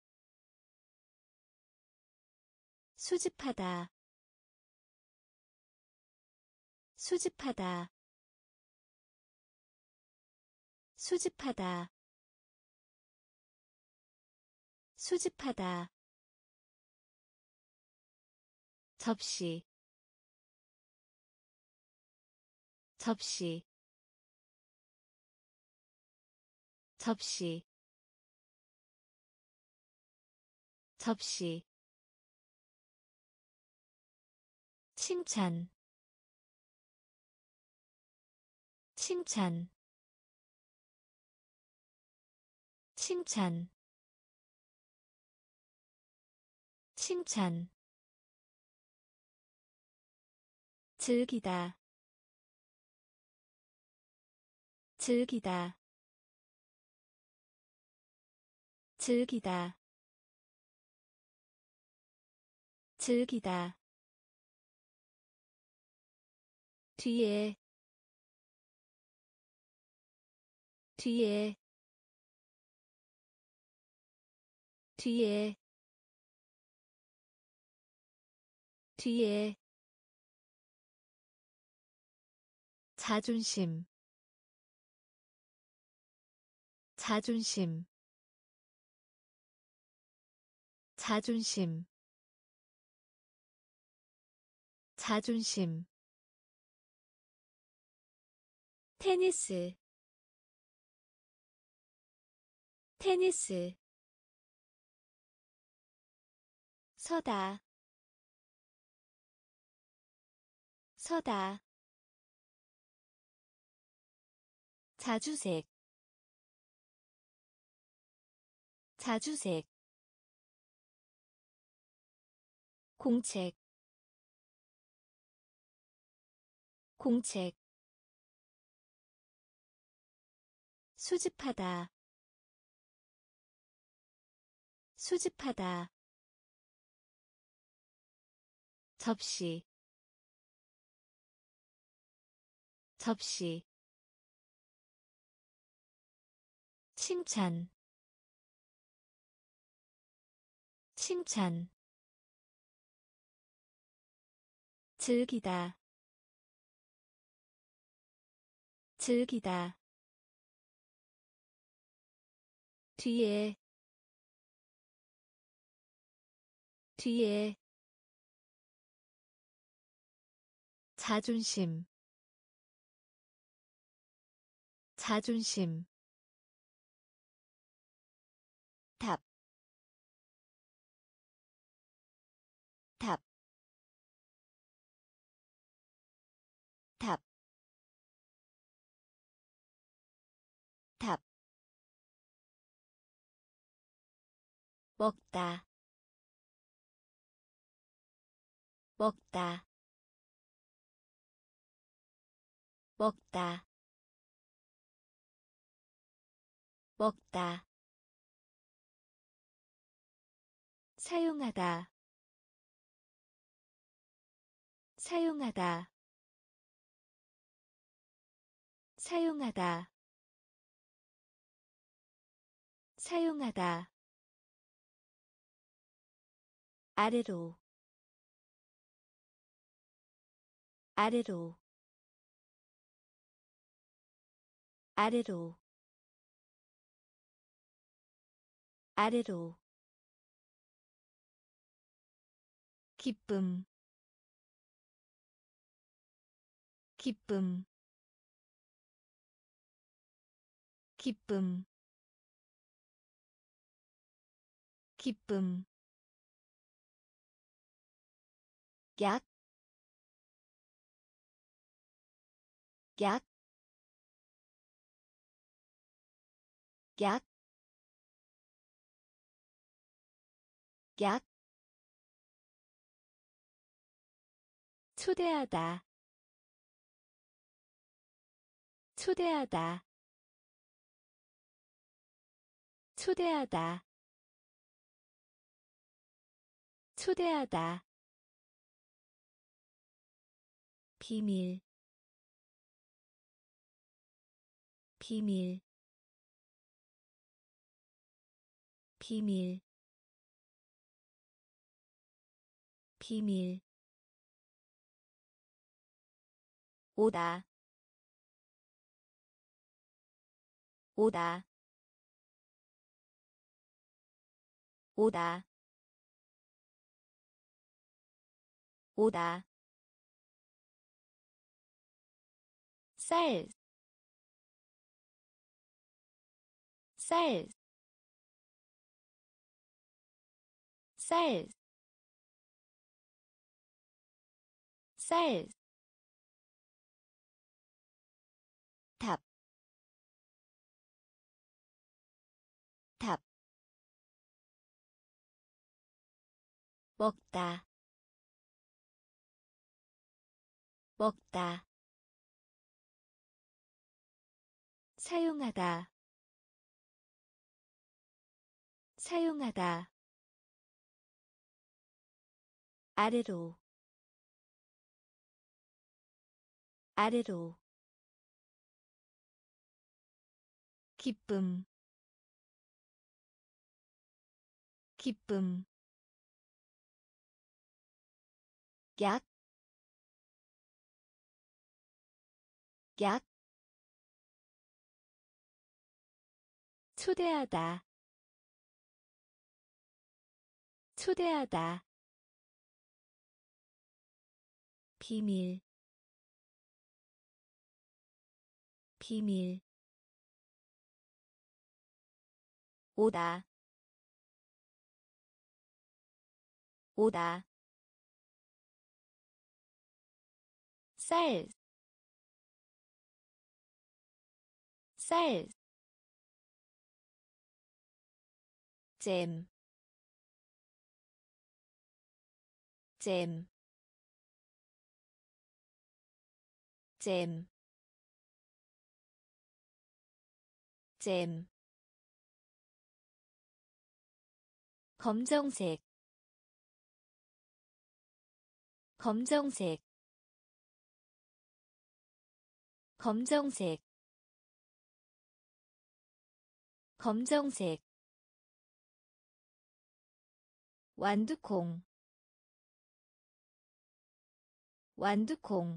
수집하다 수집하다 수집하다 수집하다 접시 접시 접시 접시 칭찬 칭찬 칭찬 칭찬 즐기다 즐기다 즐기다 즐기다 뒤에 뒤에 뒤에 뒤에 자존심 자존심 자존심 자존심 테니스 테니스 서다 서다 자주색 자주색 공책 공책 수집하다 수집하다 접시 접시 칭찬 칭찬 즐기다 즐기다 뒤에 뒤에 자존심 자존심 답, 답, 답, 답. 먹다, 먹다, 먹다, 먹다. 사용하다, 사용하다, 사용하다, 사용하다. 아래로, 아래로, 아래로, 아래로. 기쁨, 기쁨, 기쁨, 기쁨. 약, 약, 약, 약. 초대하다, 초대하다, 초대하다, 초대하다. 비밀, 비밀, 비밀, 비밀. 오다, 오다, 오다, 오다. 쌀, 쌀, 쌀, 쌀. 답, 답. 먹다, 먹다. 사용하다, 사용하다. 아래로, 아래로. 기쁨, 기쁨. 약, 약. 초대하다, 초대하다. 비밀, 비밀. 오다, 오다. 쌀, 쌀. 잼, 잼, 잼, 잼, 검정색, 검정색, 검정색, 검정색, 완두콩, 완두콩,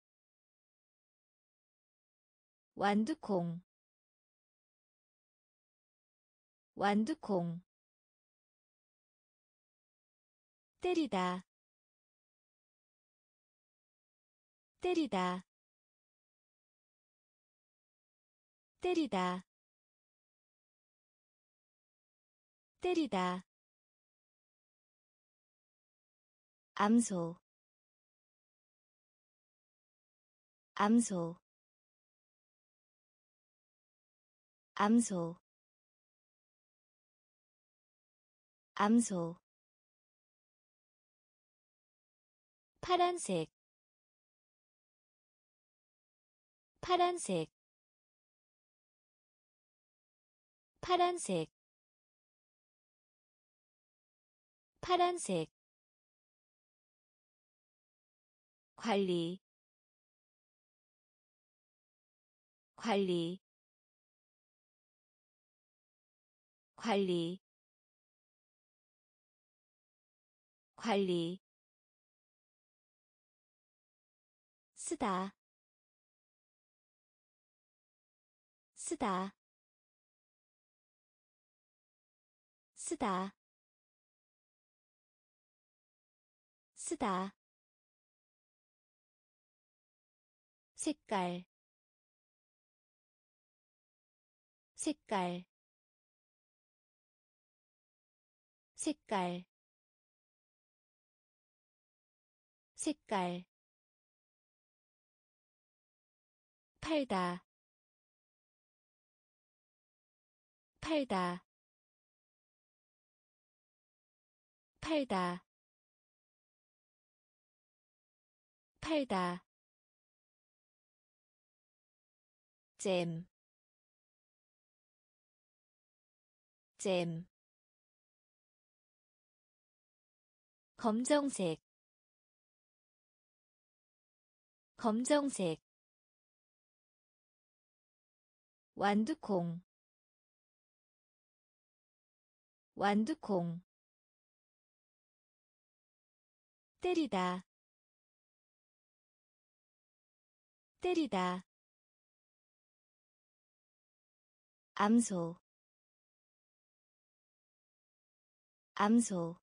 완두콩, 완두콩, 때리다, 때리다, 때리다, 때리다, 암소, 암소, 암소, 암소, 파란색, 파란색, 파란색, 파란색, 관리, 관리, 관리, 관리, 쓰다, 쓰다, 쓰다, 쓰다, 색깔, 색깔, 색깔, 색깔, 팔다, 팔다, 팔다, 팔다, 잼, 잼, 검정색, 검정색, 완두콩, 완두콩, 때리다, 때리다, 암소, 암소,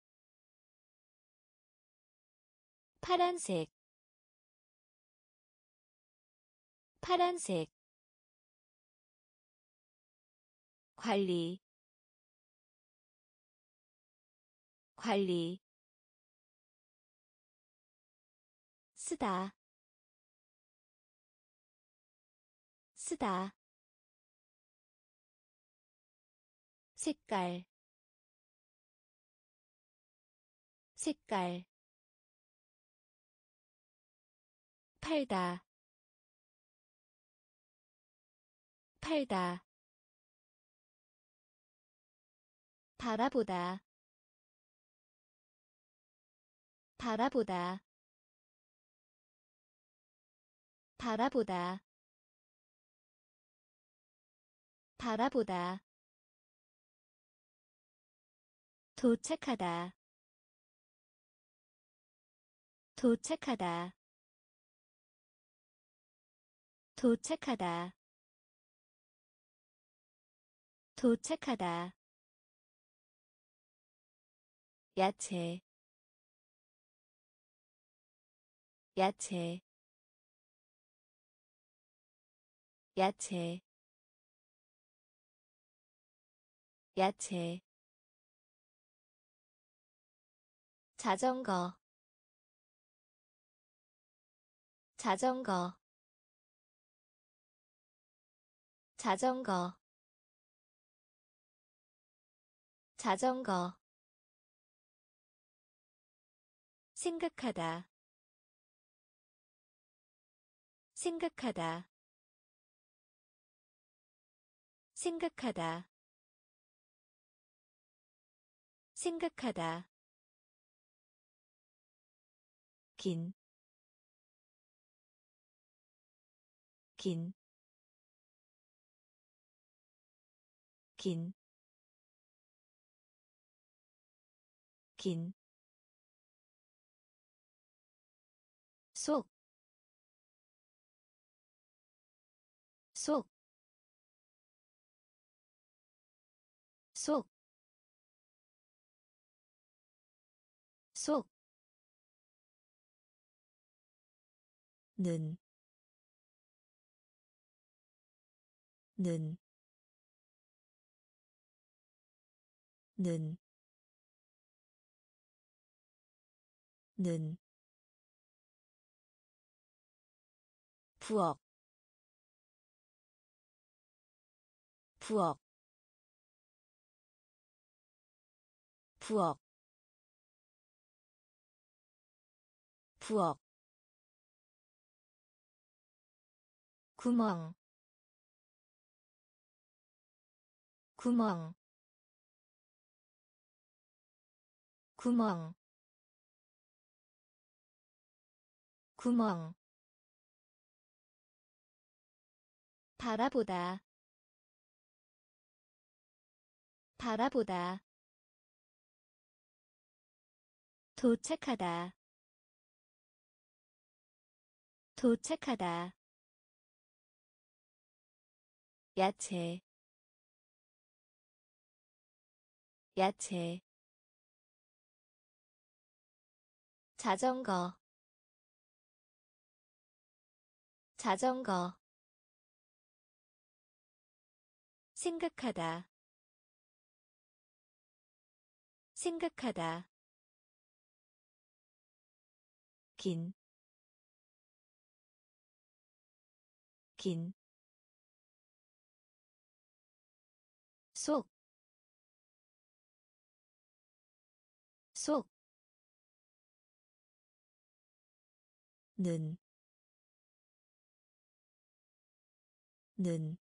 파란색, 파란색, 관리, 관리, 쓰다, 쓰다, 색깔, 색깔, 팔다, 팔다, 바라보다, 바라보다, 바라보다, 바라보다, 도착하다, 도착하다, 도착하다, 도착하다, 야채, 야채, 야채, 야채, 자전거, 자전거, 자전거, 자전거 생각하다 생각하다 생각하다 생각하다 긴, 긴, 긴, 긴, 속, 속, 속, 속, 는, 는, 는, 는, 부엌, 부엌, 부엌, 부엌, 구멍, 구멍, 구멍, 구멍, 바라보다, 바라보다, 도착하다, 도착하다, 야채, 야채, 자전거, 자전거, 생각하다, 생각하다, 긴, 긴, 속, 속, 는, 는,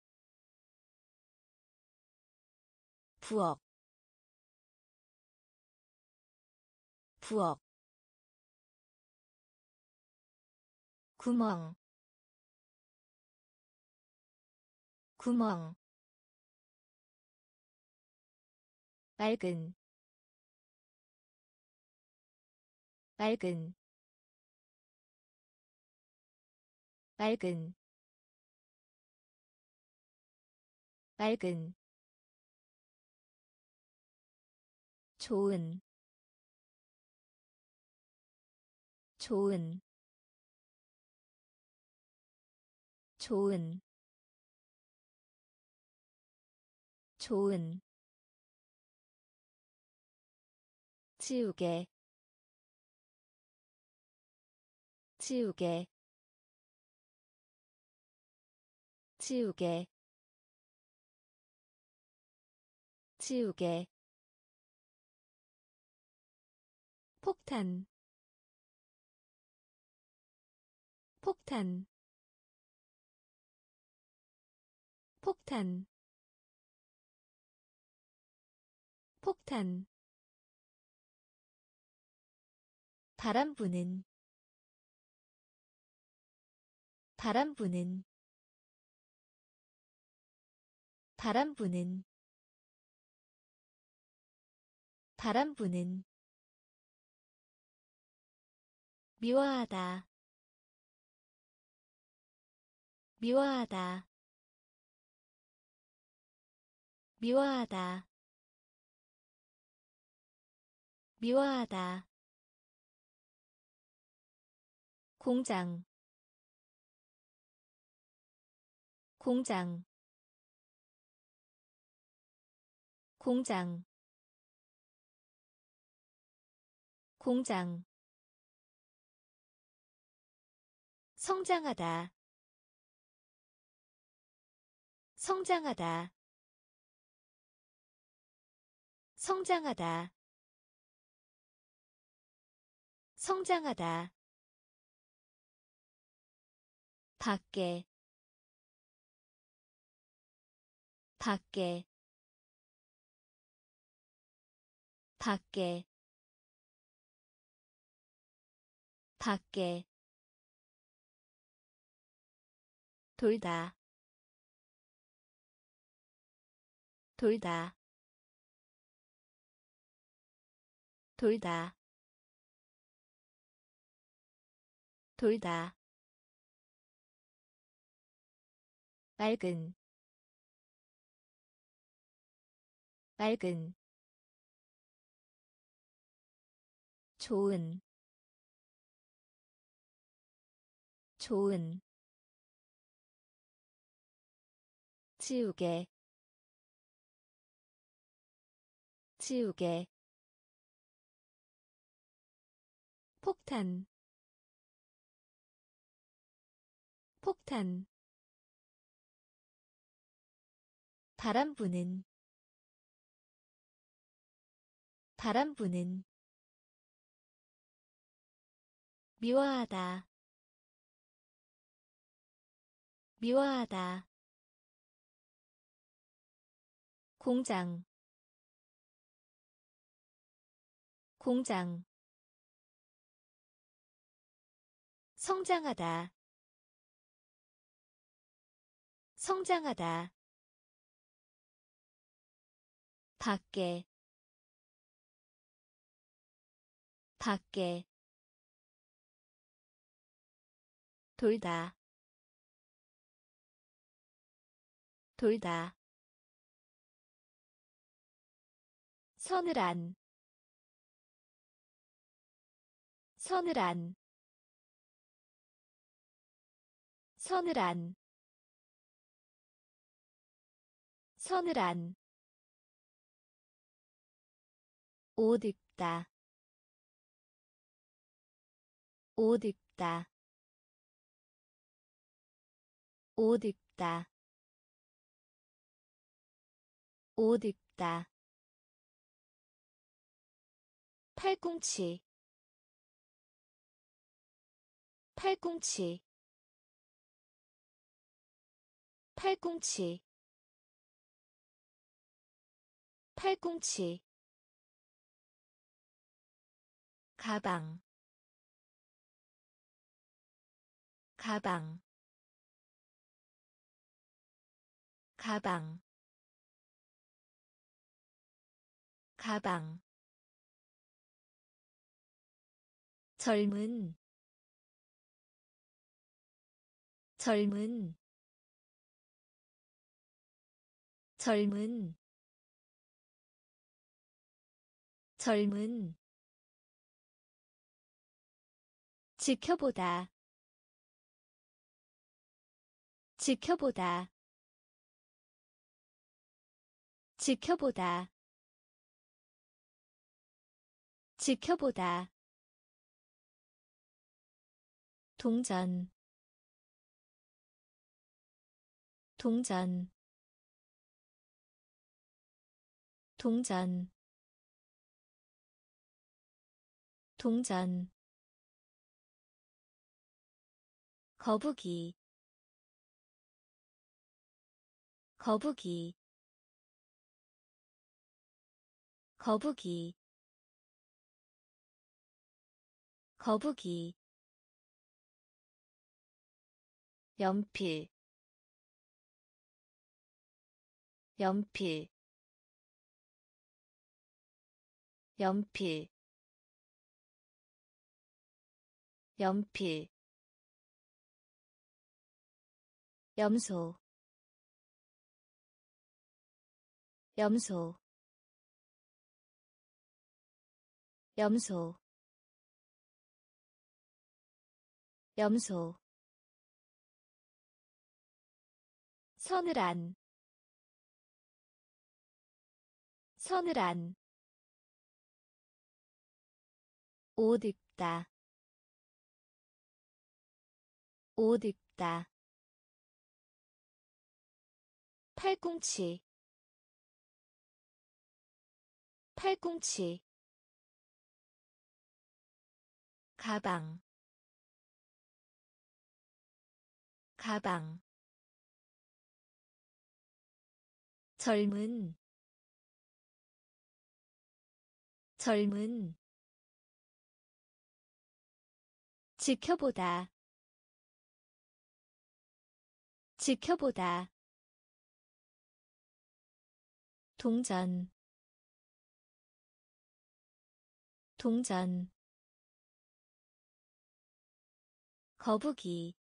부엌, 부엌, 구멍, 구멍, 맑은, 맑은, 맑은, 맑은, 좋은, 좋은, 좋은, 좋은, 지우개, 지우개, 지우개, 지우개, 폭탄, 폭탄, 폭탄, 폭탄, 바람 부는, 바람 부는, 바람 부는, 바람 부는, 미워하다, 미워하다, 미워하다, 미워하다, 공장, 공장, 공장, 공장, 성장하다, 성장하다, 성장하다 성장하다 밖에 밖에 밖에 밖에 돌다 돌다 돌다 돌다 맑은 맑은 좋은 좋은 지우개 지우개 폭탄 폭탄 바람 부는 바람 부는 미워하다 미워하다 공장 공장 성장하다 성장하다 밖에 밖에 돌다 돌다 서늘한 서늘한 서늘한 서늘한 옷 입다 옷 입다 옷 입다 옷 입다 팔꿈치 팔꿈치 팔꿈치 팔꿈치 가방 가방 가방 가방 젊은 젊은 젊은 젊은 지켜보다 지켜보다 지켜보다 지켜보다 동전 동전 동전 동전 거북이 거북이 거북이 거북이 연필 연필 연필 연필 염소 염소 염소 염소 서늘한 서늘한 옷 입다 옷 입다 팔꿈치 팔꿈치 가방 가방 젊은 젊은 지켜보다 지켜보다 동전 동전 거북이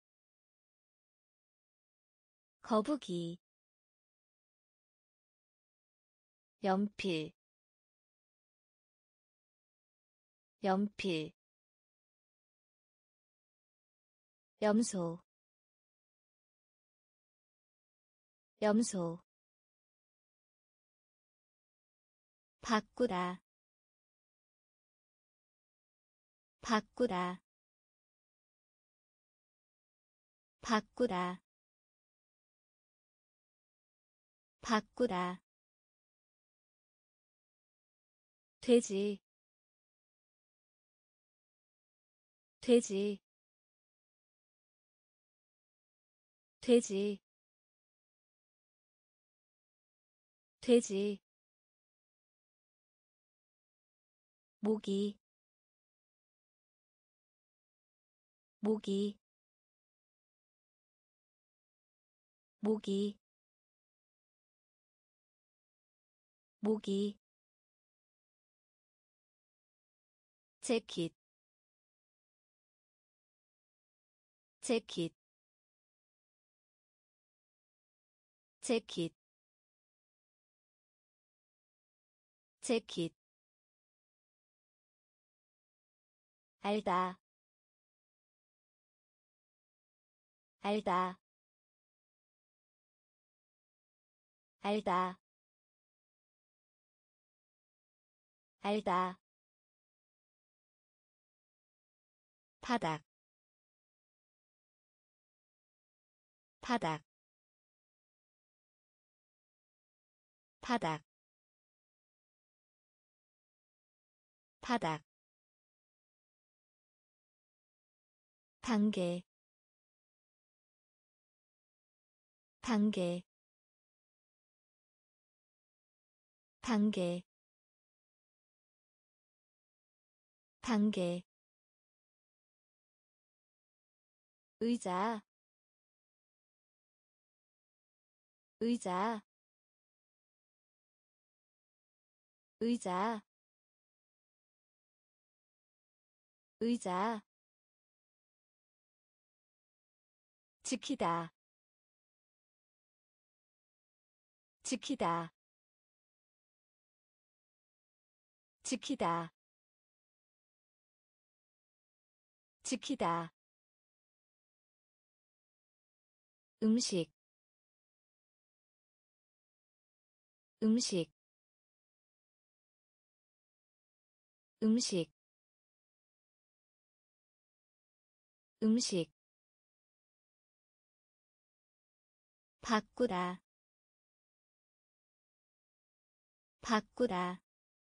거북이 연필 연필 염소 염소 바꾸다 바꾸다 바꾸다 바꾸다 돼지 돼지 돼지 돼지 모기 모기 모기 모기 재킷 재킷 재킷 재킷 알다 알다 알다 알다 바닥 바닥 바닥 바닥 단계 단계 단계 단계 의자 의자 의자 의자 지키다 지키다 지키다 지키다 음식 음식 음식 음식 바꾸다 바꾸다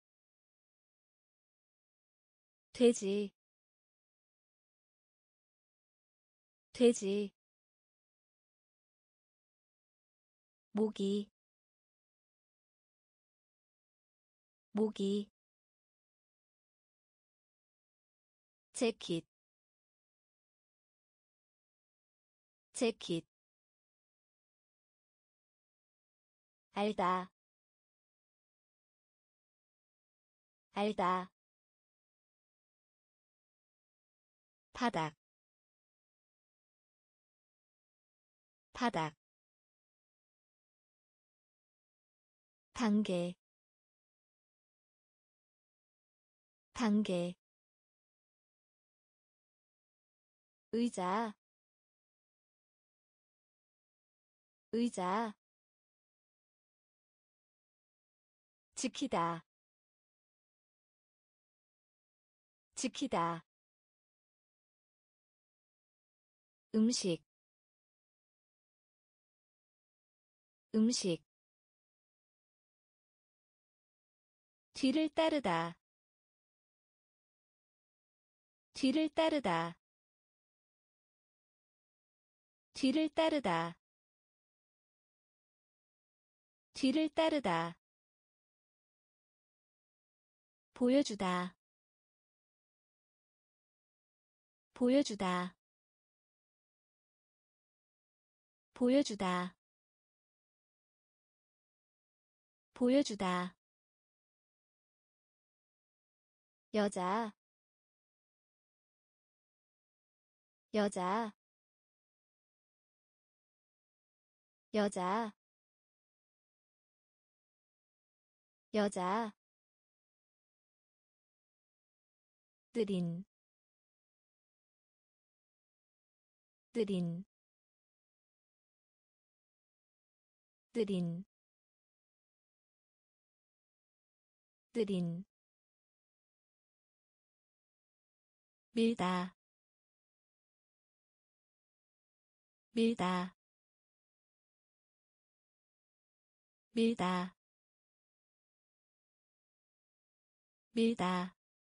돼지 돼지 모기 모기 재킷 재킷 알다 알다 바닥 바닥 단계 단계 의자 의자 지키다 지키다 음식 음식 뒤를 따르다. 뒤를 따르다. 뒤를 따르다. 뒤를 따르다. 보여주다. 보여주다. 보여주다. 보여주다. 여자. 여자. 여자. 여자. 느린. 느린. 느린. 느린. 밀다. 밀다. 밀다. 밀다.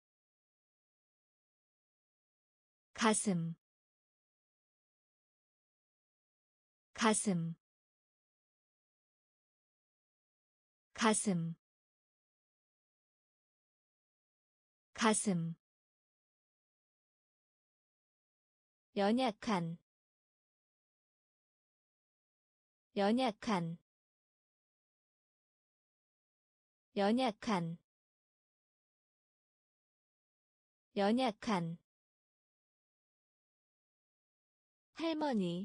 가슴. 가슴. 가슴. 가슴. 연약한. 연약한. 연약한. 연약한. 할머니.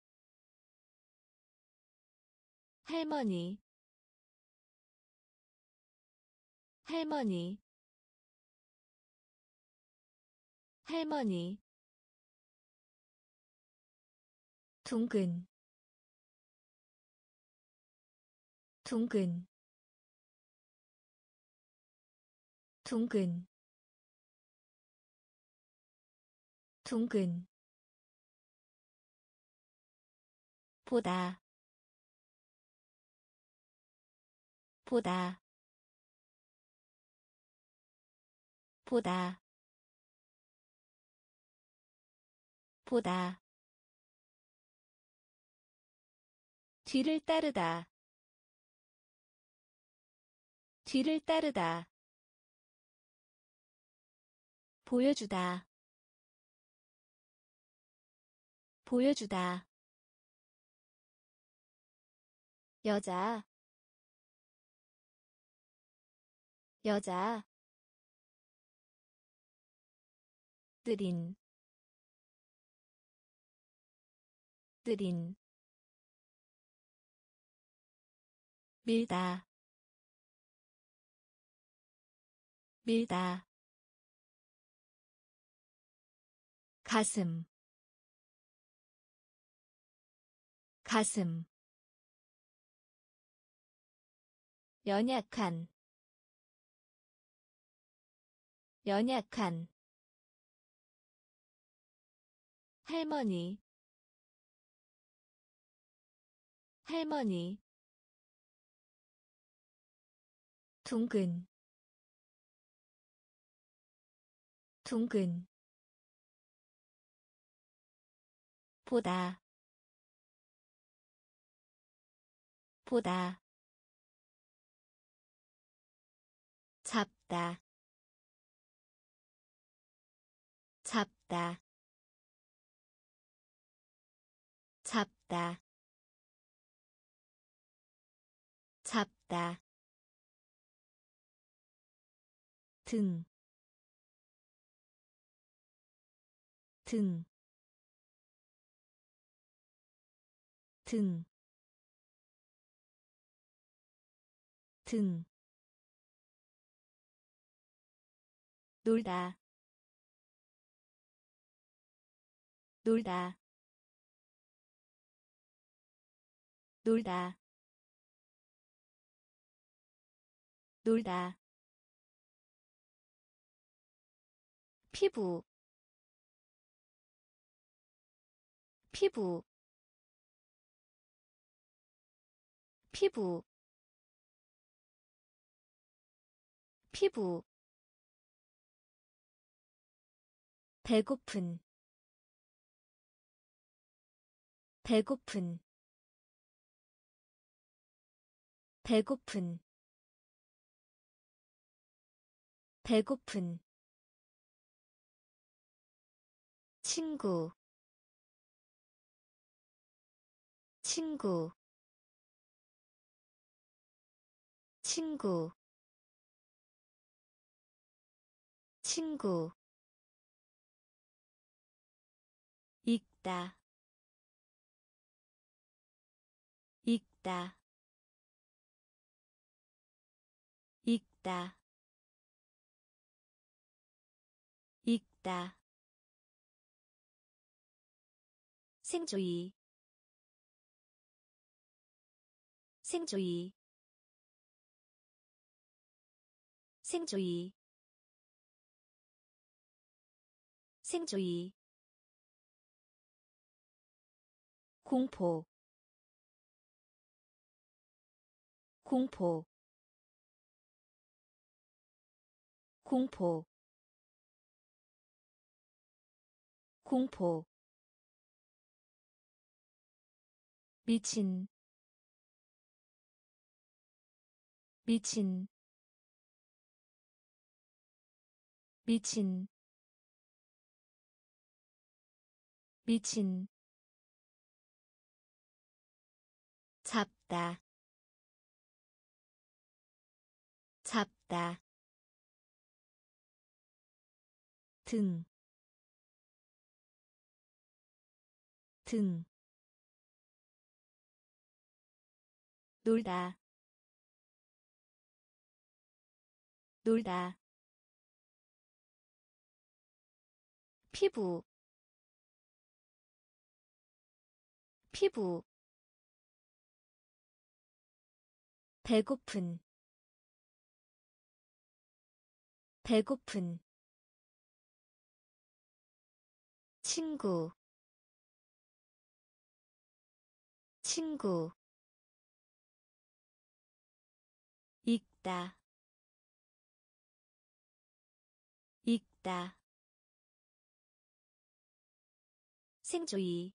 할머니. 할머니. 할머니. 둥근. 둥근. 둥근. 둥근. 보다. 보다. 보다. 보다. 뒤를 따르다. 뒤를 따르다. 보여주다. 보여주다. 여자. 여자. 느린. 느린. 밀다. 밀다. 가슴. 가슴. 연약한. 연약한. 할머니. 할머니. 둥근. 둥근. 보다. 보다. 잡다. 잡다. 잡다. 잡다. 등. 등. 등. 등. 놀다. 놀다. 놀다. 놀다. 피부. 피부. 피부. 피부 배고픈 배고픈 배고픈 배고픈 친구 친구 친구 친구 읽다 읽다 읽다 읽다 생조이 생조이 생조이 생조이 공포 공포 공포 공포 미친 미친 미친 미친 잡다 잡다 등 등 놀다 놀다 피부 피부 배고픈 배고픈 친구 친구 읽다 읽다 생조이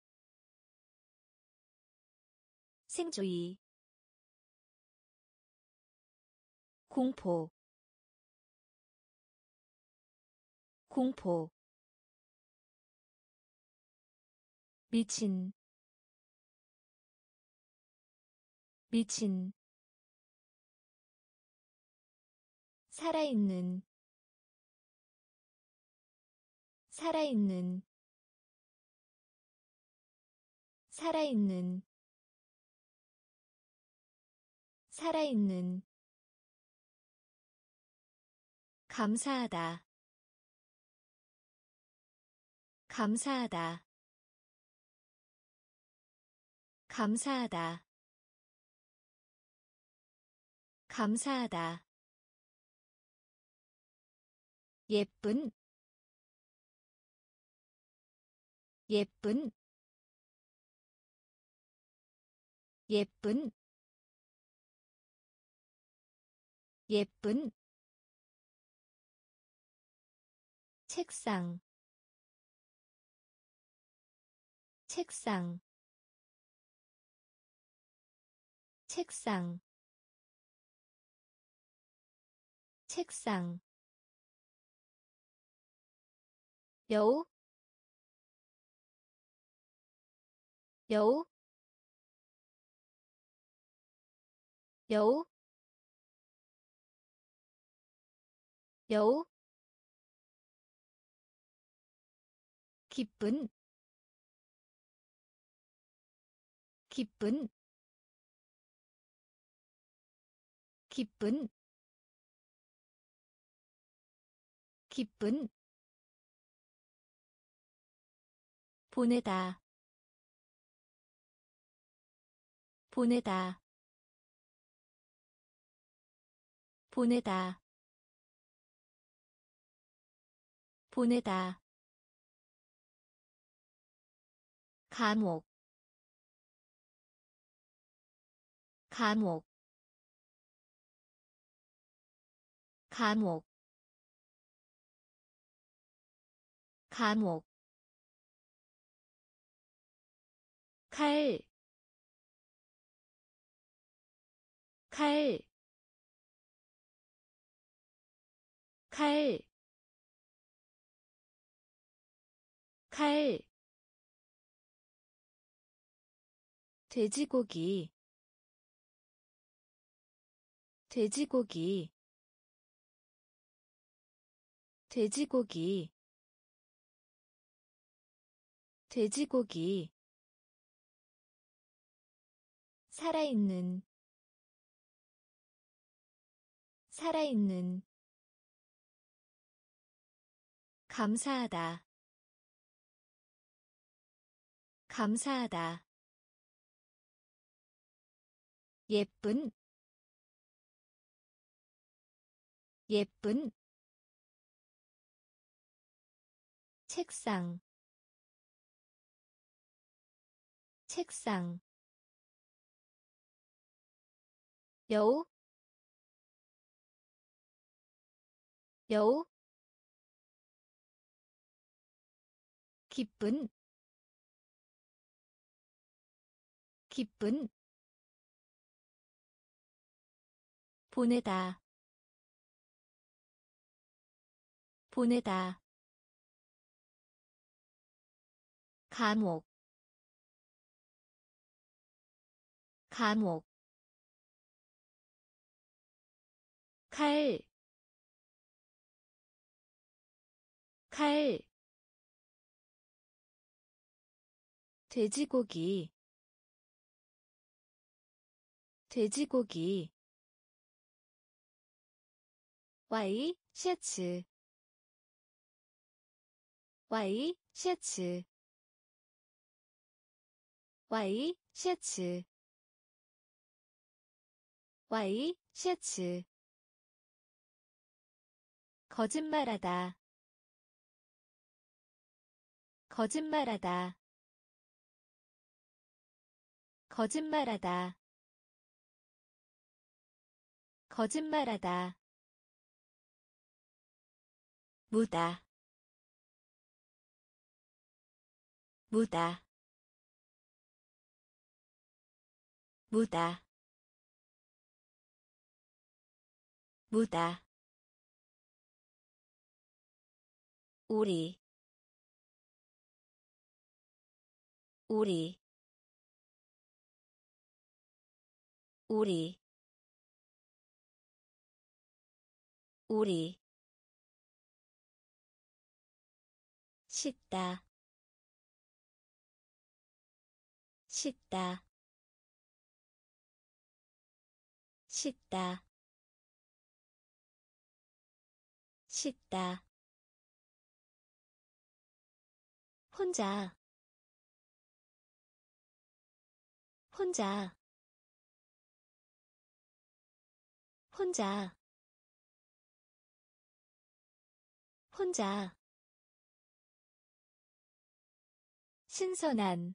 생조이 공포 공포 미친 미친 살아있는 살아있는 살아있는 살아있는 감사하다 감사하다 감사하다 감사하다 예쁜 예쁜 예쁜 예쁜 책상 책상 책상 책상 여우 여우 여우 여우 기쁜 기쁜 기쁜 기쁜 보내다 보내다 보내다 보내다 감옥 감옥 감옥 감옥 칼, 칼, 칼, 칼, 돼지고기, 돼지고기, 돼지고기, 돼지고기, 살아있는, 살아있는, 감사하다, 감사하다, 예쁜, 예쁜, 책상, 책상, 여우, 여우, 기쁜, 기쁜, 보내다, 보내다, 감옥, 감옥, 칼, 칼, 돼지고기, 돼지고기, 와이, 셔츠, 와이, 셔츠, 와이, 셔츠, 와이, 셔츠, 거짓말하다, 거짓말하다, 거짓말하다, 거짓말하다, 무다, 무다, 무다, 무다, 우리, 우리, 우리, 우리, 씻다, 씻다, 씻다, 씻다, 혼자, 혼자, 혼자, 혼자, 신선한,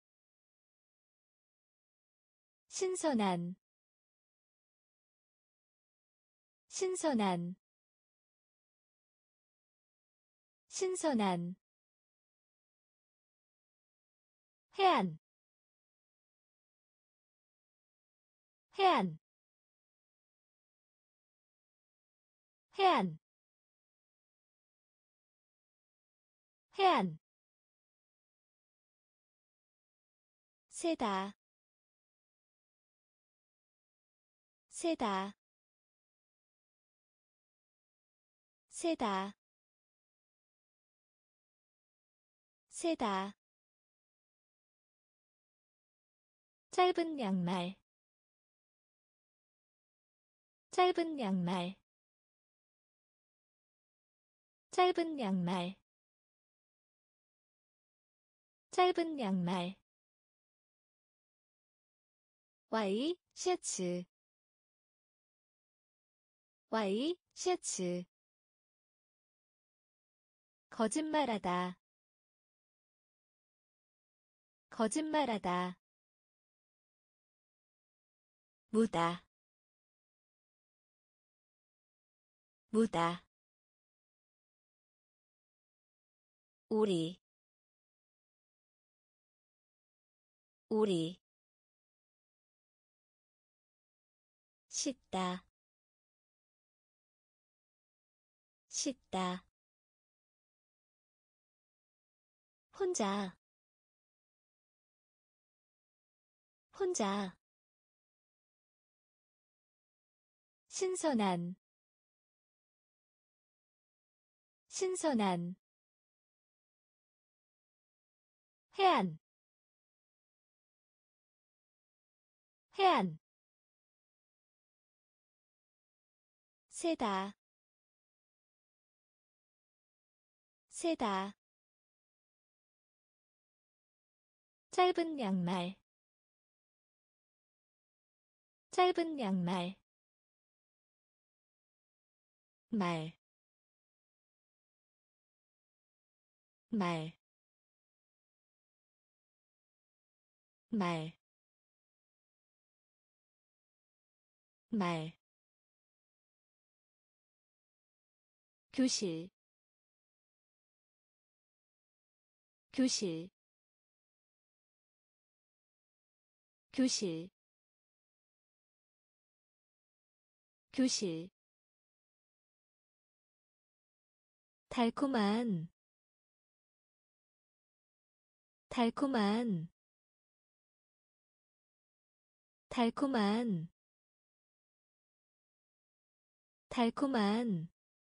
신선한, 신선한, 신선한, 해안, 해안, 해안, 해안, 세다, 세다, 세다, 세다, 짧은 양말, 짧은 양말, 짧은 양말, 짧은 양말, 와이, 셔츠, 와이, 셔츠, 거짓말하다, 거짓말하다, 무다, 무다 우리 우리 씻다 씻다 혼자 혼자 신선한 신선한 해안 해안 세다 세다 짧은 양말 짧은 양말 말, 말, 말, 말, 교실, 교실, 교실, 교실, 달콤한, 달콤한, 달콤한, 달콤한,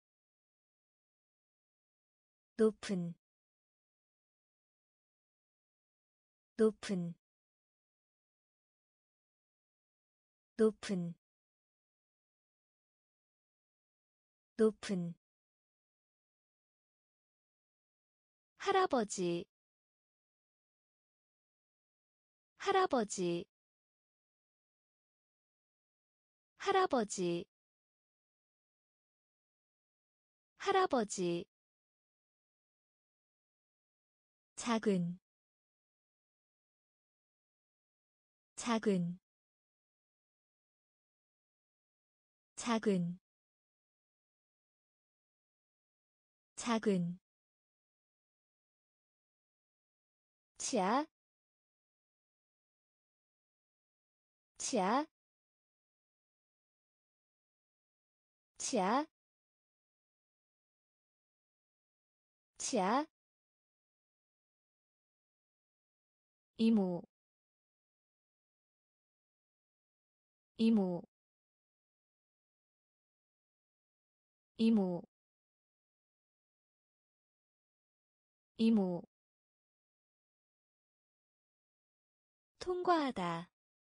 높은, 높은, 높은, 높은, 할아버지, 할아버지, 할아버지, 할아버지, 작은, 작은, 작은, 작은, 치아, 치아, 치아, 치아, 이모, 이모, 이모, 이모, 통과하다,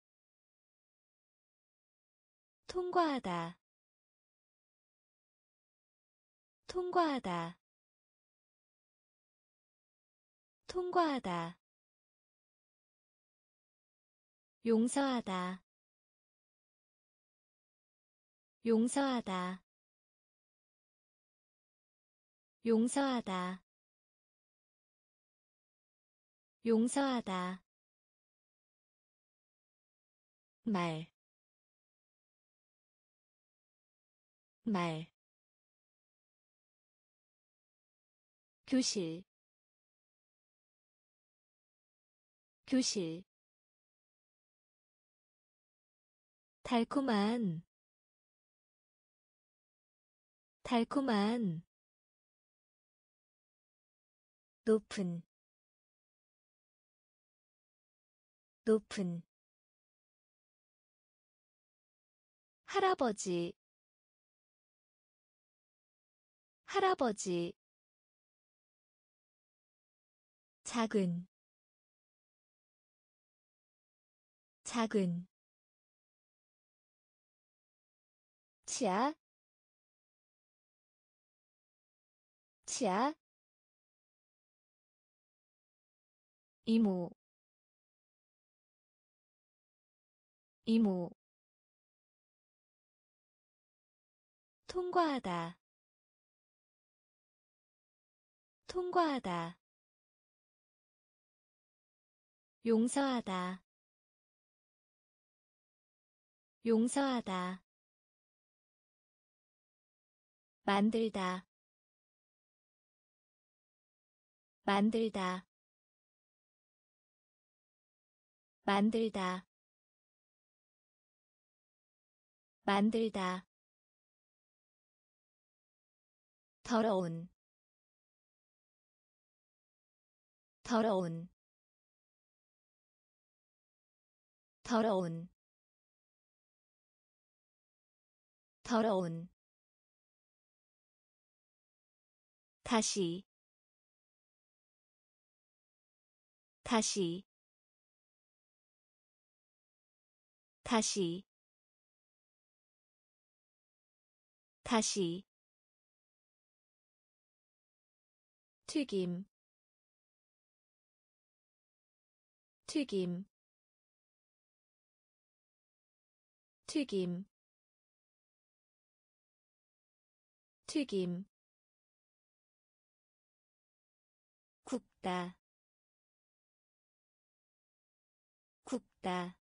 통과하다, 통과하다, 통과하다, 용서하다, 용서하다, 용서하다, 용서하다, 말, 말, 교실, 교실, 달콤한, 달콤한, 높은, 높은, 할아버지, 할아버지, 작은, 작은, 치아, 치아, 이모, 이모, 통과하다, 통과하다, 용서하다, 용서하다, 만들다 만들다 만들다 만들다 더러운 더러운 더러운 더러운 다시 다시 다시 다시 튀김 튀김 튀김 튀김 굽다 굽다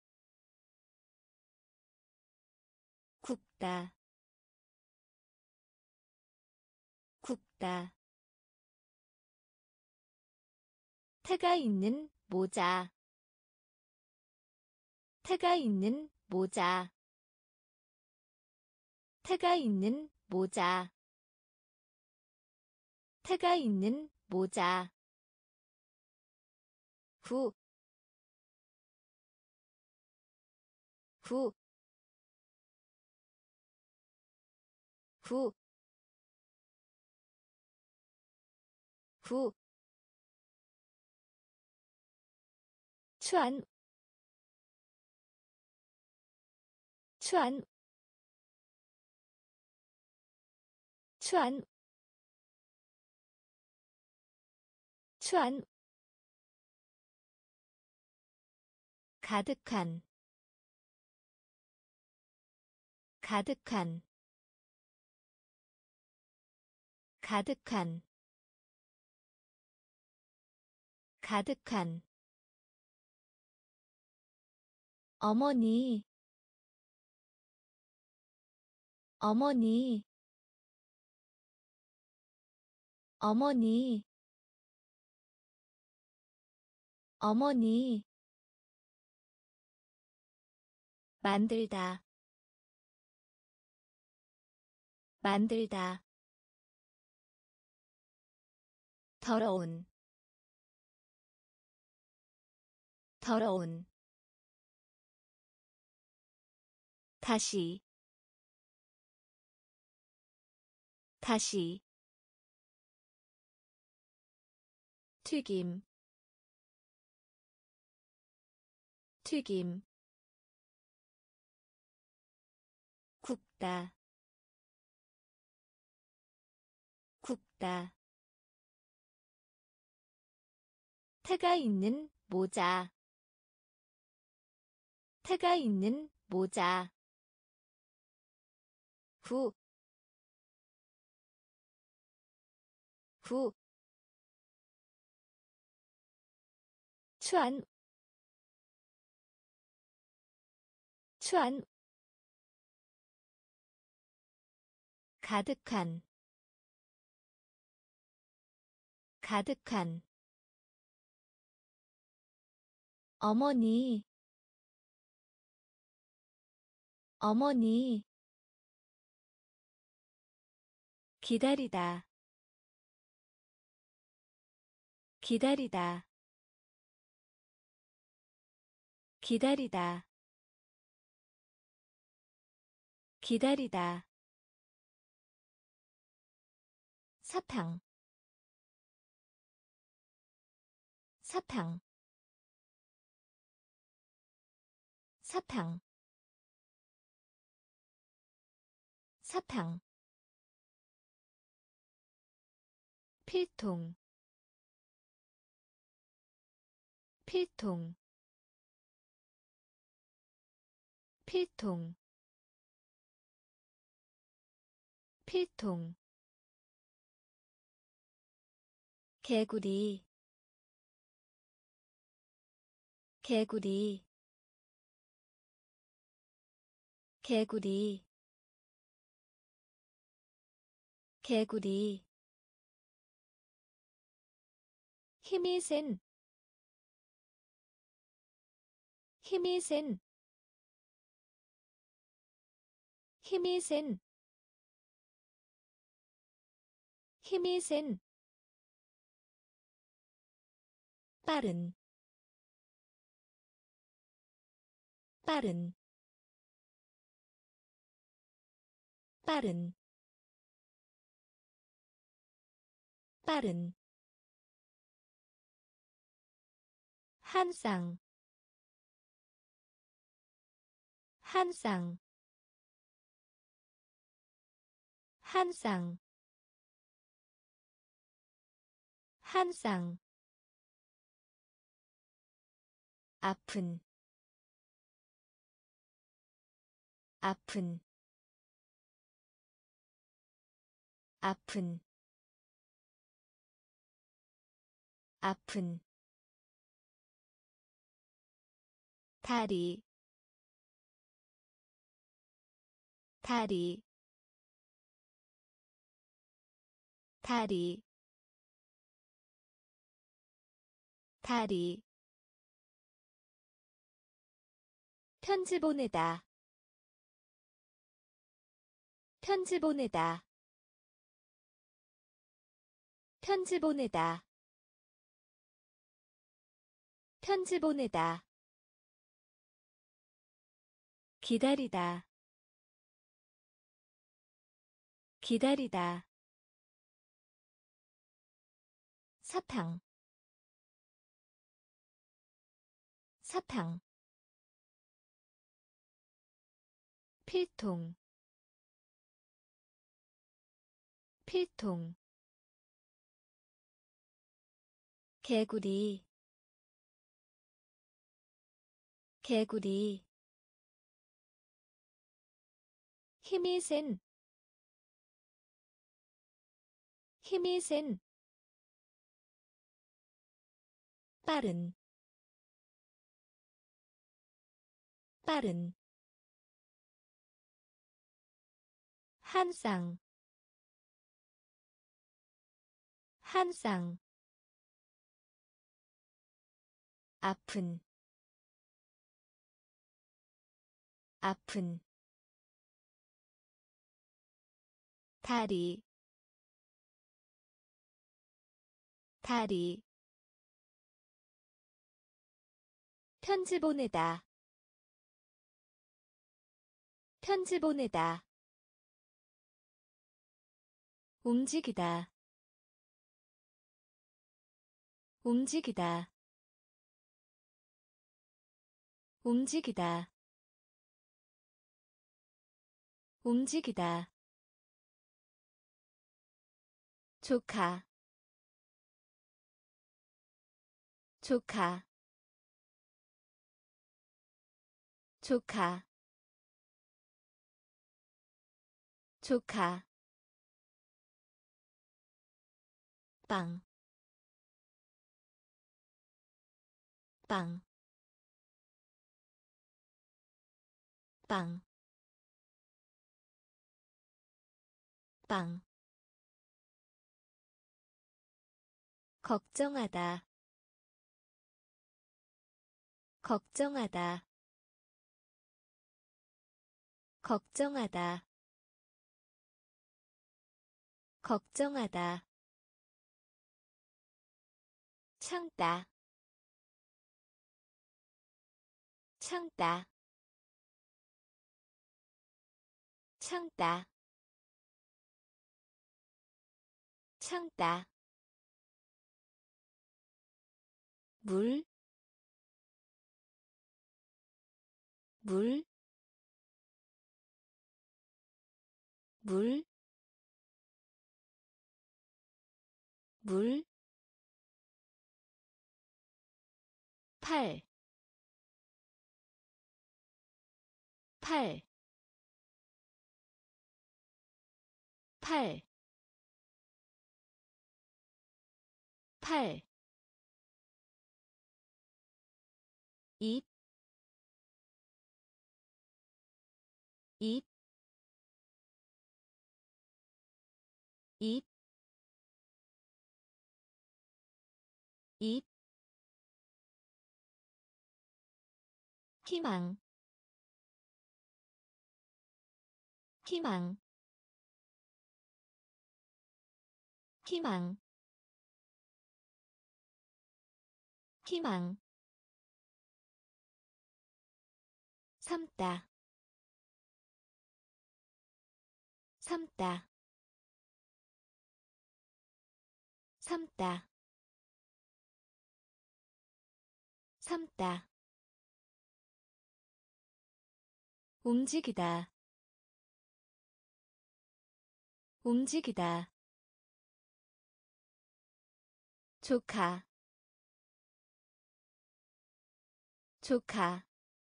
굽다 굽다 태가 있는 모자 태가 있는 모자 태가 있는 모자 태가 있는 모자 후, 후, 후, 후, 추안, 추안, 추안, 추안, 가득한, 가득한, 가득한, 가득한 어머니 어머니 어머니 어머니 만들다 만들다 더러운 더러운 다시 다시 튀김 튀김 굽다 굽다 태가 있는 모자 태가 있는 모자 후, 후, 추안, 추안, 가득한, 가득한 어머니 어머니 기다리다 기다리다 기다리다 기다리다 사탕 사탕 사탕 사탕 필통 필통 필통 필통 개구리 개구리 개구리 개구리 힘이 센 힘이 센 힘이 센 힘이 센 빠른 빠른 빠른 빠른 한 쌍 한 쌍 한 쌍 한 쌍 아픈 아픈 아픈 아픈 다리 다리 다리 다리 편지 보내다 편지 보내다 편지 보내다 편지 보내다 기다리다 기다리다 사탕 사탕 필통 필통 개구리 개구리 힘이 센 힘이 센 빠른 빠른 한 쌍 한 쌍 아픈 아픈 다리 다리 편지 보내다 편지 보내다 움직이다 움직이다 움직이다 움직이다 조카 조카 조카 조카 빵, 빵, 빵, 빵. 걱정하다, 걱정하다, 걱정하다, 걱정하다. 참다, 참다, 참다, 참다. 물, 물, 물, 물. 팔, 팔, 팔, 팔. 입, 입, 입, 입, 희망, 희망, 희망, 희망, 삶다, 삶다, 삶다, 삶다, 움직이다, 움직이다, 조카, 조카,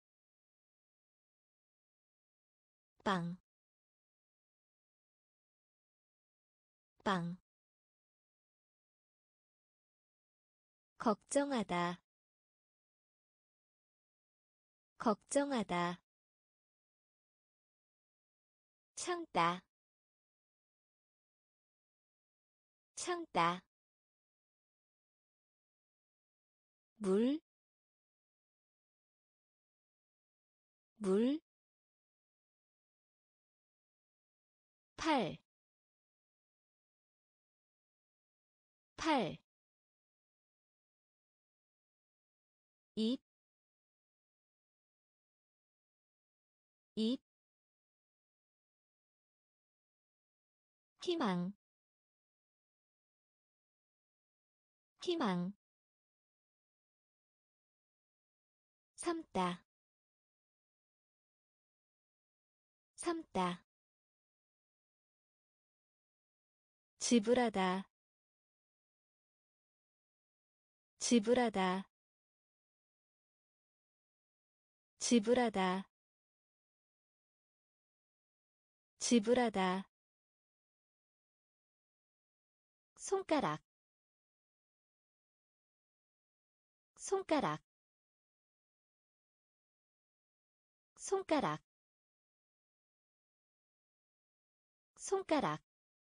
빵, 빵, 걱정하다, 걱정하다, 참다, 참다, 물, 물, 팔, 팔, 입, 입, 희망, 희망, 삶다, 삶다, 지불하다, 지불하다, 지불하다, 지불하다, 손가락, 손가락, 손가락, 손가락,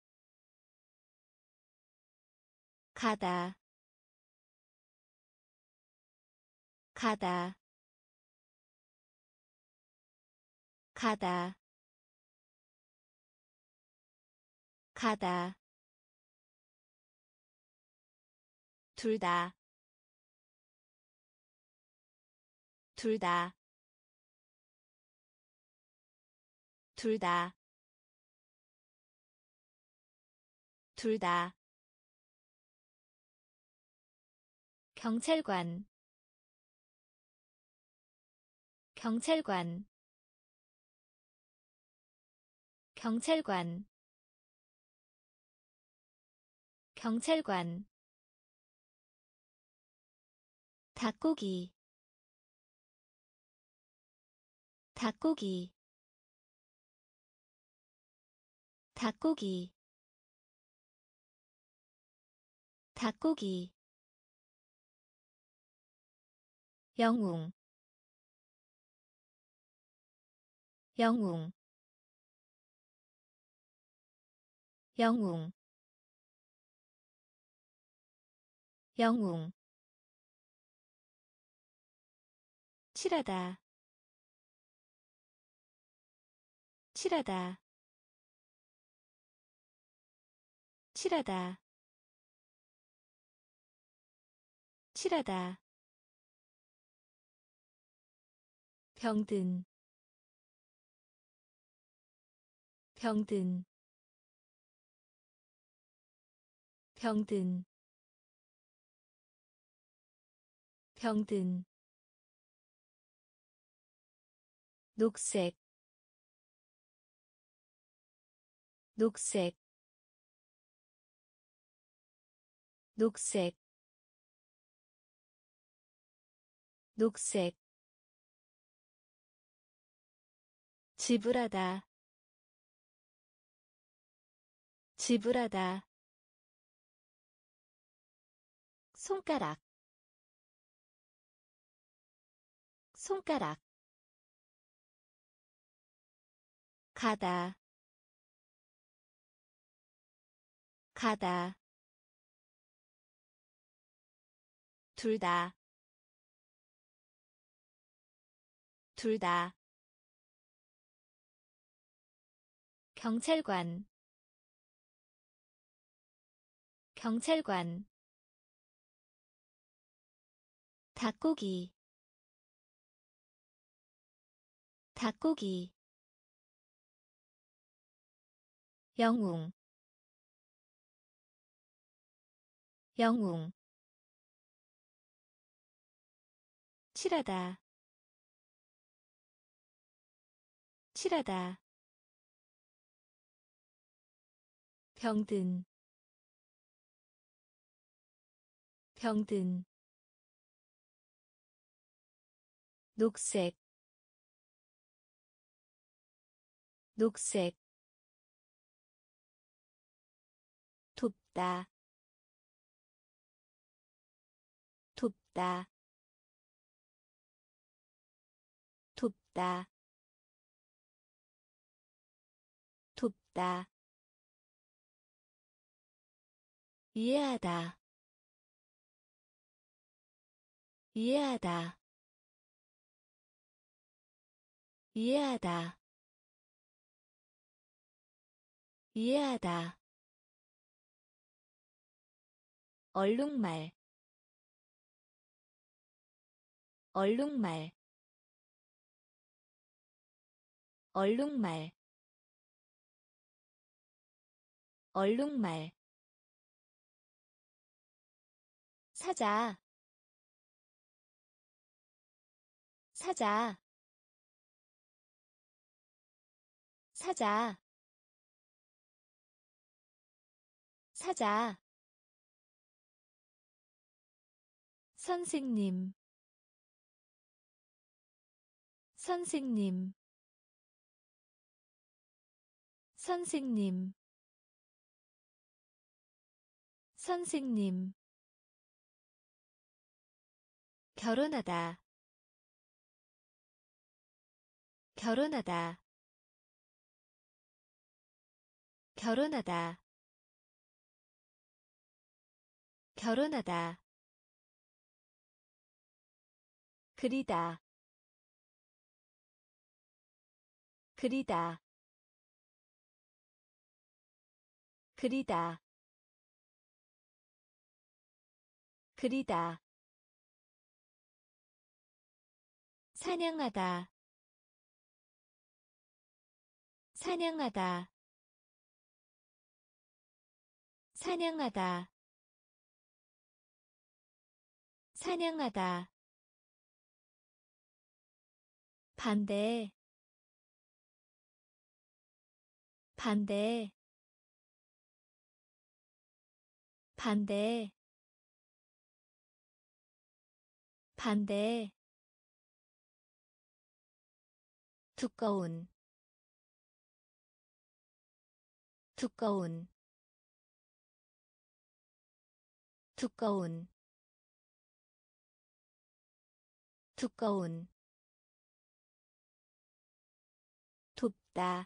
가다, 가다, 가다, 가다, 둘 다, 둘 다, 둘 다, 둘 다, 경찰관, 경찰관, 경찰관, 경찰관, 닭고기, 닭고기, 닭고기, 닭고기, 영웅, 영웅, 영웅, 영웅, 칠하다, 칠하다, 칠하다, 칠하다, 병든, 병든, 병든, 병든, 녹색, 녹색, 녹색, 녹색, 지불하다, 지불하다, 손가락, 손가락, 가다, 가다 둘 다 둘 다 경찰관 경찰관 닭고기 닭고기 영웅 영웅 칠하다 칠하다 병든 병든 녹색 녹색 돕다 돕다 돕다 돕다 이해하다 이해하다 이해하다 이해하다 얼룩말 얼룩말 얼룩말 얼룩말 사자 사자 사자 사자 선생님 선생님 선생님 선생님 결혼하다 결혼하다 결혼하다 결혼하다 그리다 그리다 그리다 그리다 사냥하다 사냥하다 사냥하다 사냥하다 반대 반대 반대 반대 두꺼운 두꺼운 두꺼운 두꺼운 돕다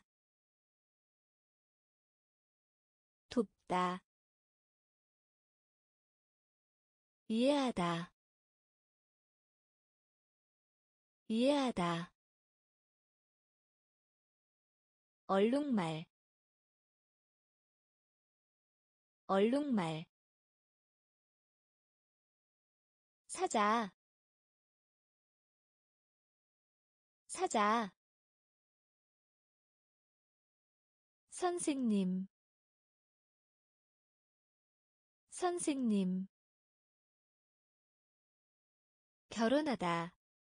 돕다 이해하다 이해하다 얼룩말 얼룩말 사자 사자 선생님 선생님 결혼하다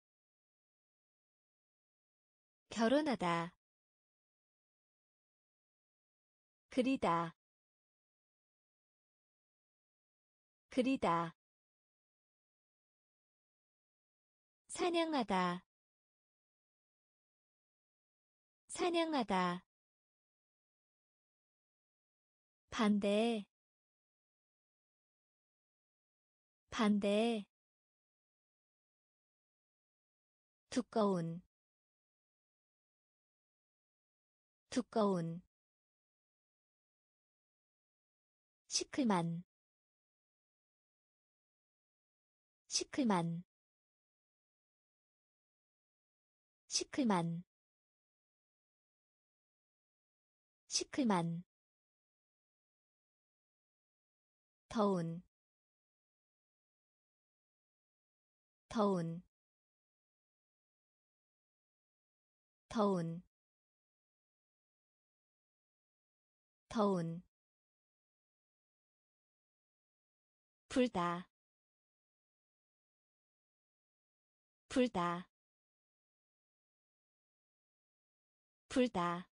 결혼하다 그리다 그리다 사냥하다 사냥하다 반대 반대 두꺼운 두꺼운 시클만 시클만 시클만 시클만 더운 더운 더운 더운 불다 불다 불다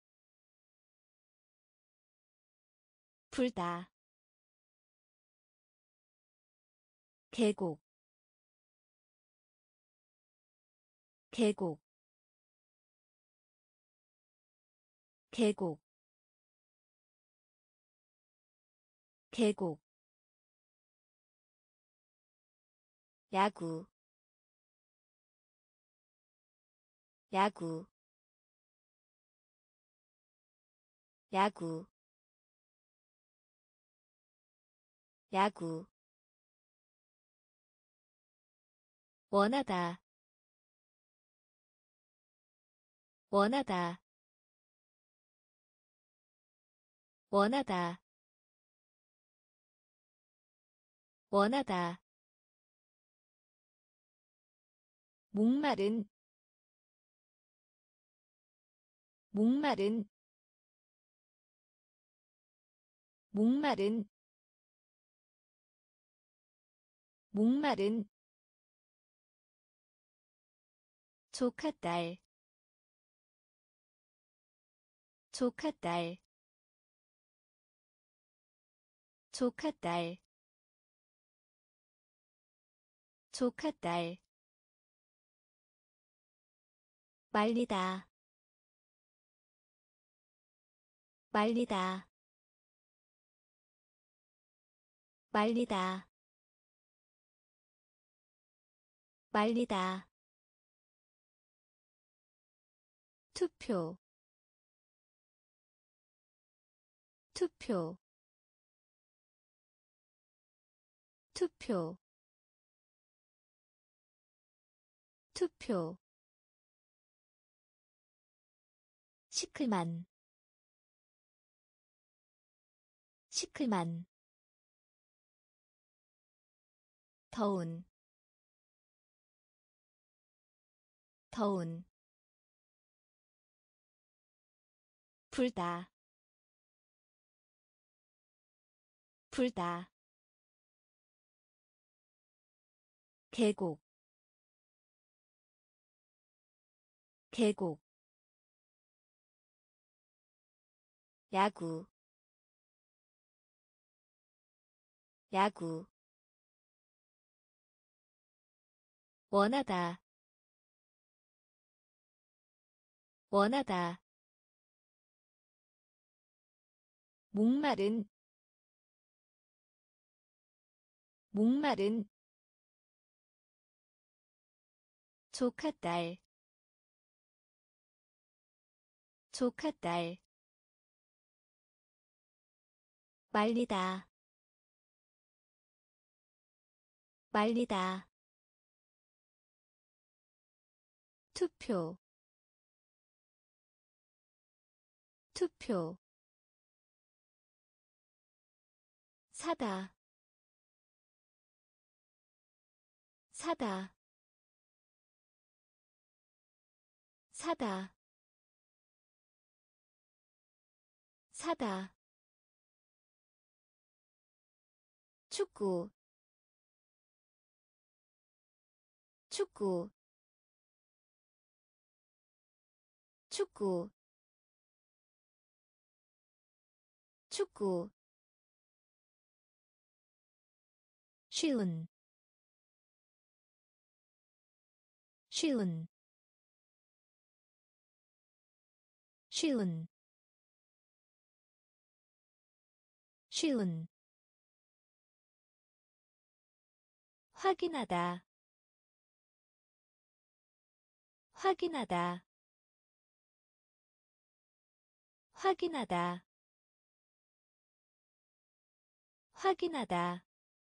불다 계곡 계곡 계곡 계곡 야구 야구 야구 야구 원하다 원하다 원하다 원하다 목마른 목마른 목마른 목마른 조카딸 조카딸 조카딸 조카딸 말리다 말리다 말리다 말리다 투표 투표 투표 투표 시클만 시클만 더운 더운 불다 불다 계곡 계곡 야구 야구 원하다 원하다 목마른 목마른 조카딸 조카딸 말리다 말리다 투표 투표 사다 사다 사다 사다 축구 축구 축구 축구 쉬운 쉬운 쉬운 쉬운 확인하다 확인하다 확인하다 확인하다.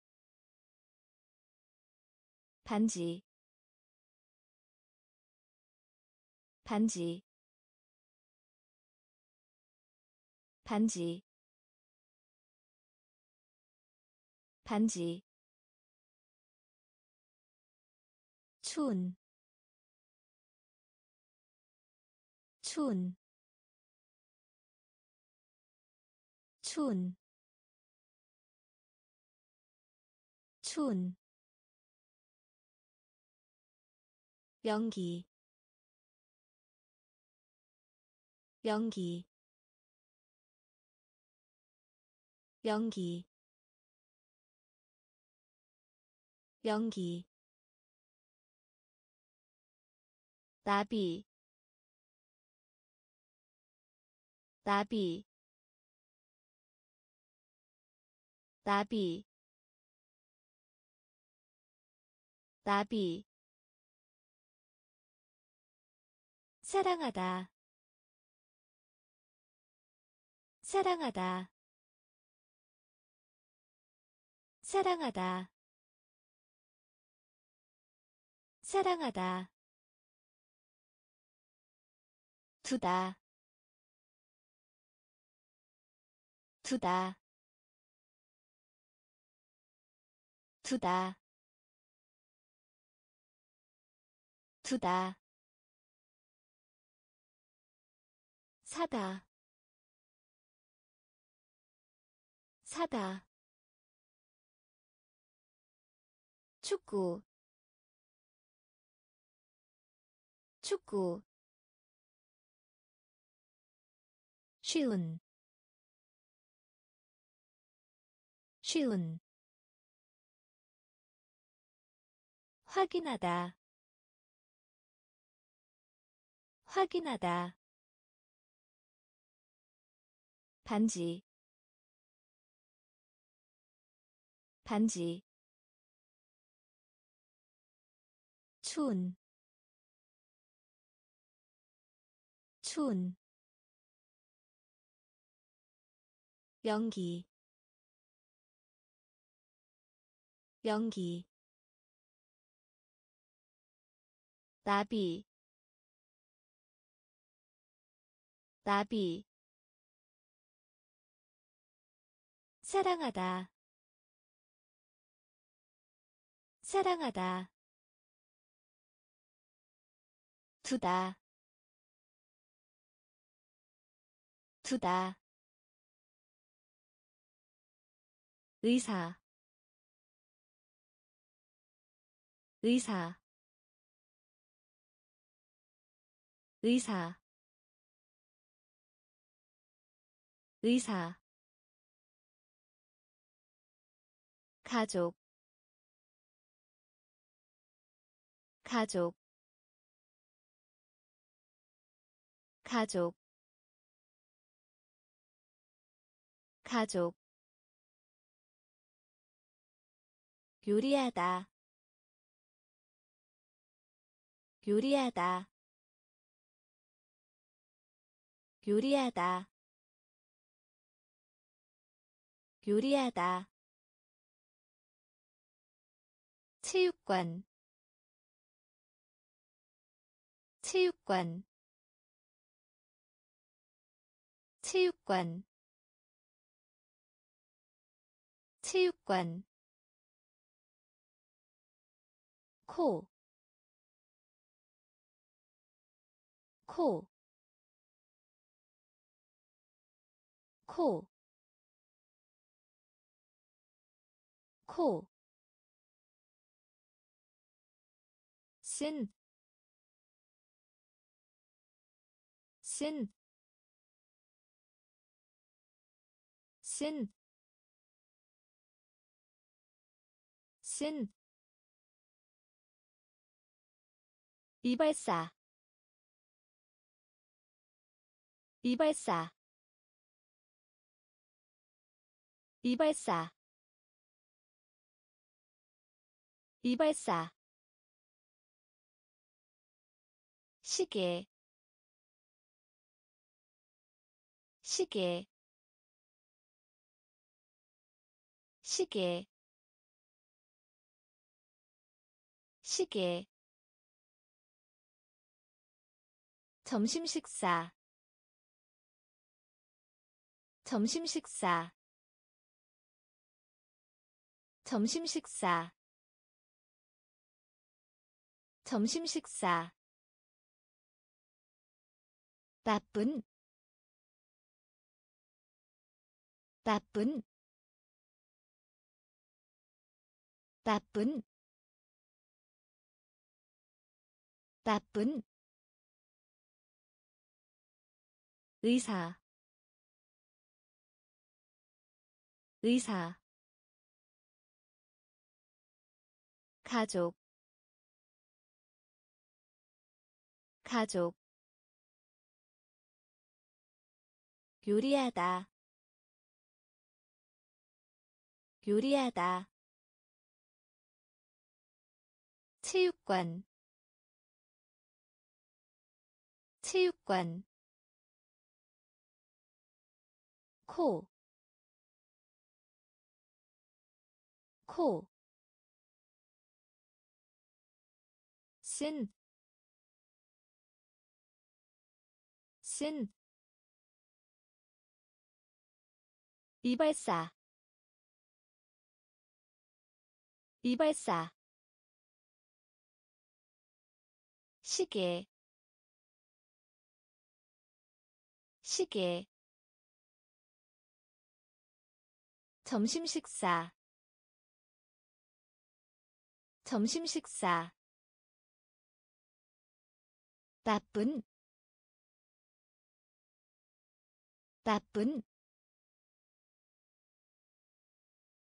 반지 반지 반지 반지 추운 추운 추운 추운 연기 연기 연기 연기 나비 나비 나비 나비 사랑하다 사랑하다 사랑하다 사랑하다 두다 두다 두다 두다 사다 사다 축구 축구 쉬운 쉬운 확인하다 확인하다 반지 반지 추운 추운 연기 연기 나비 나비 사랑하다 사랑하다 두다 두다 의사 의사 의사 의사 가족 가족 가족 가족 요리하다 요리하다 요리하다 요리하다 체육관 체육관 체육관 체육관 코, 코, 코, 코, 쓴, 쓴, 쓴, 쓴, 이발사, 이발사, 이발사, 이발사, 시계, 시계, 시계 시계 점심 식사 점심 식사 점심 식사 점심 식사 나쁜 나쁜 나쁜 나쁜 의사 의사 가족 가족 요리하다 요리하다 체육관 체육관 코, 코, 쓴, 쓴, 이발사, 이발사, 시계, 시계, 점심 식사, 점심 식사, 나쁜, 나쁜,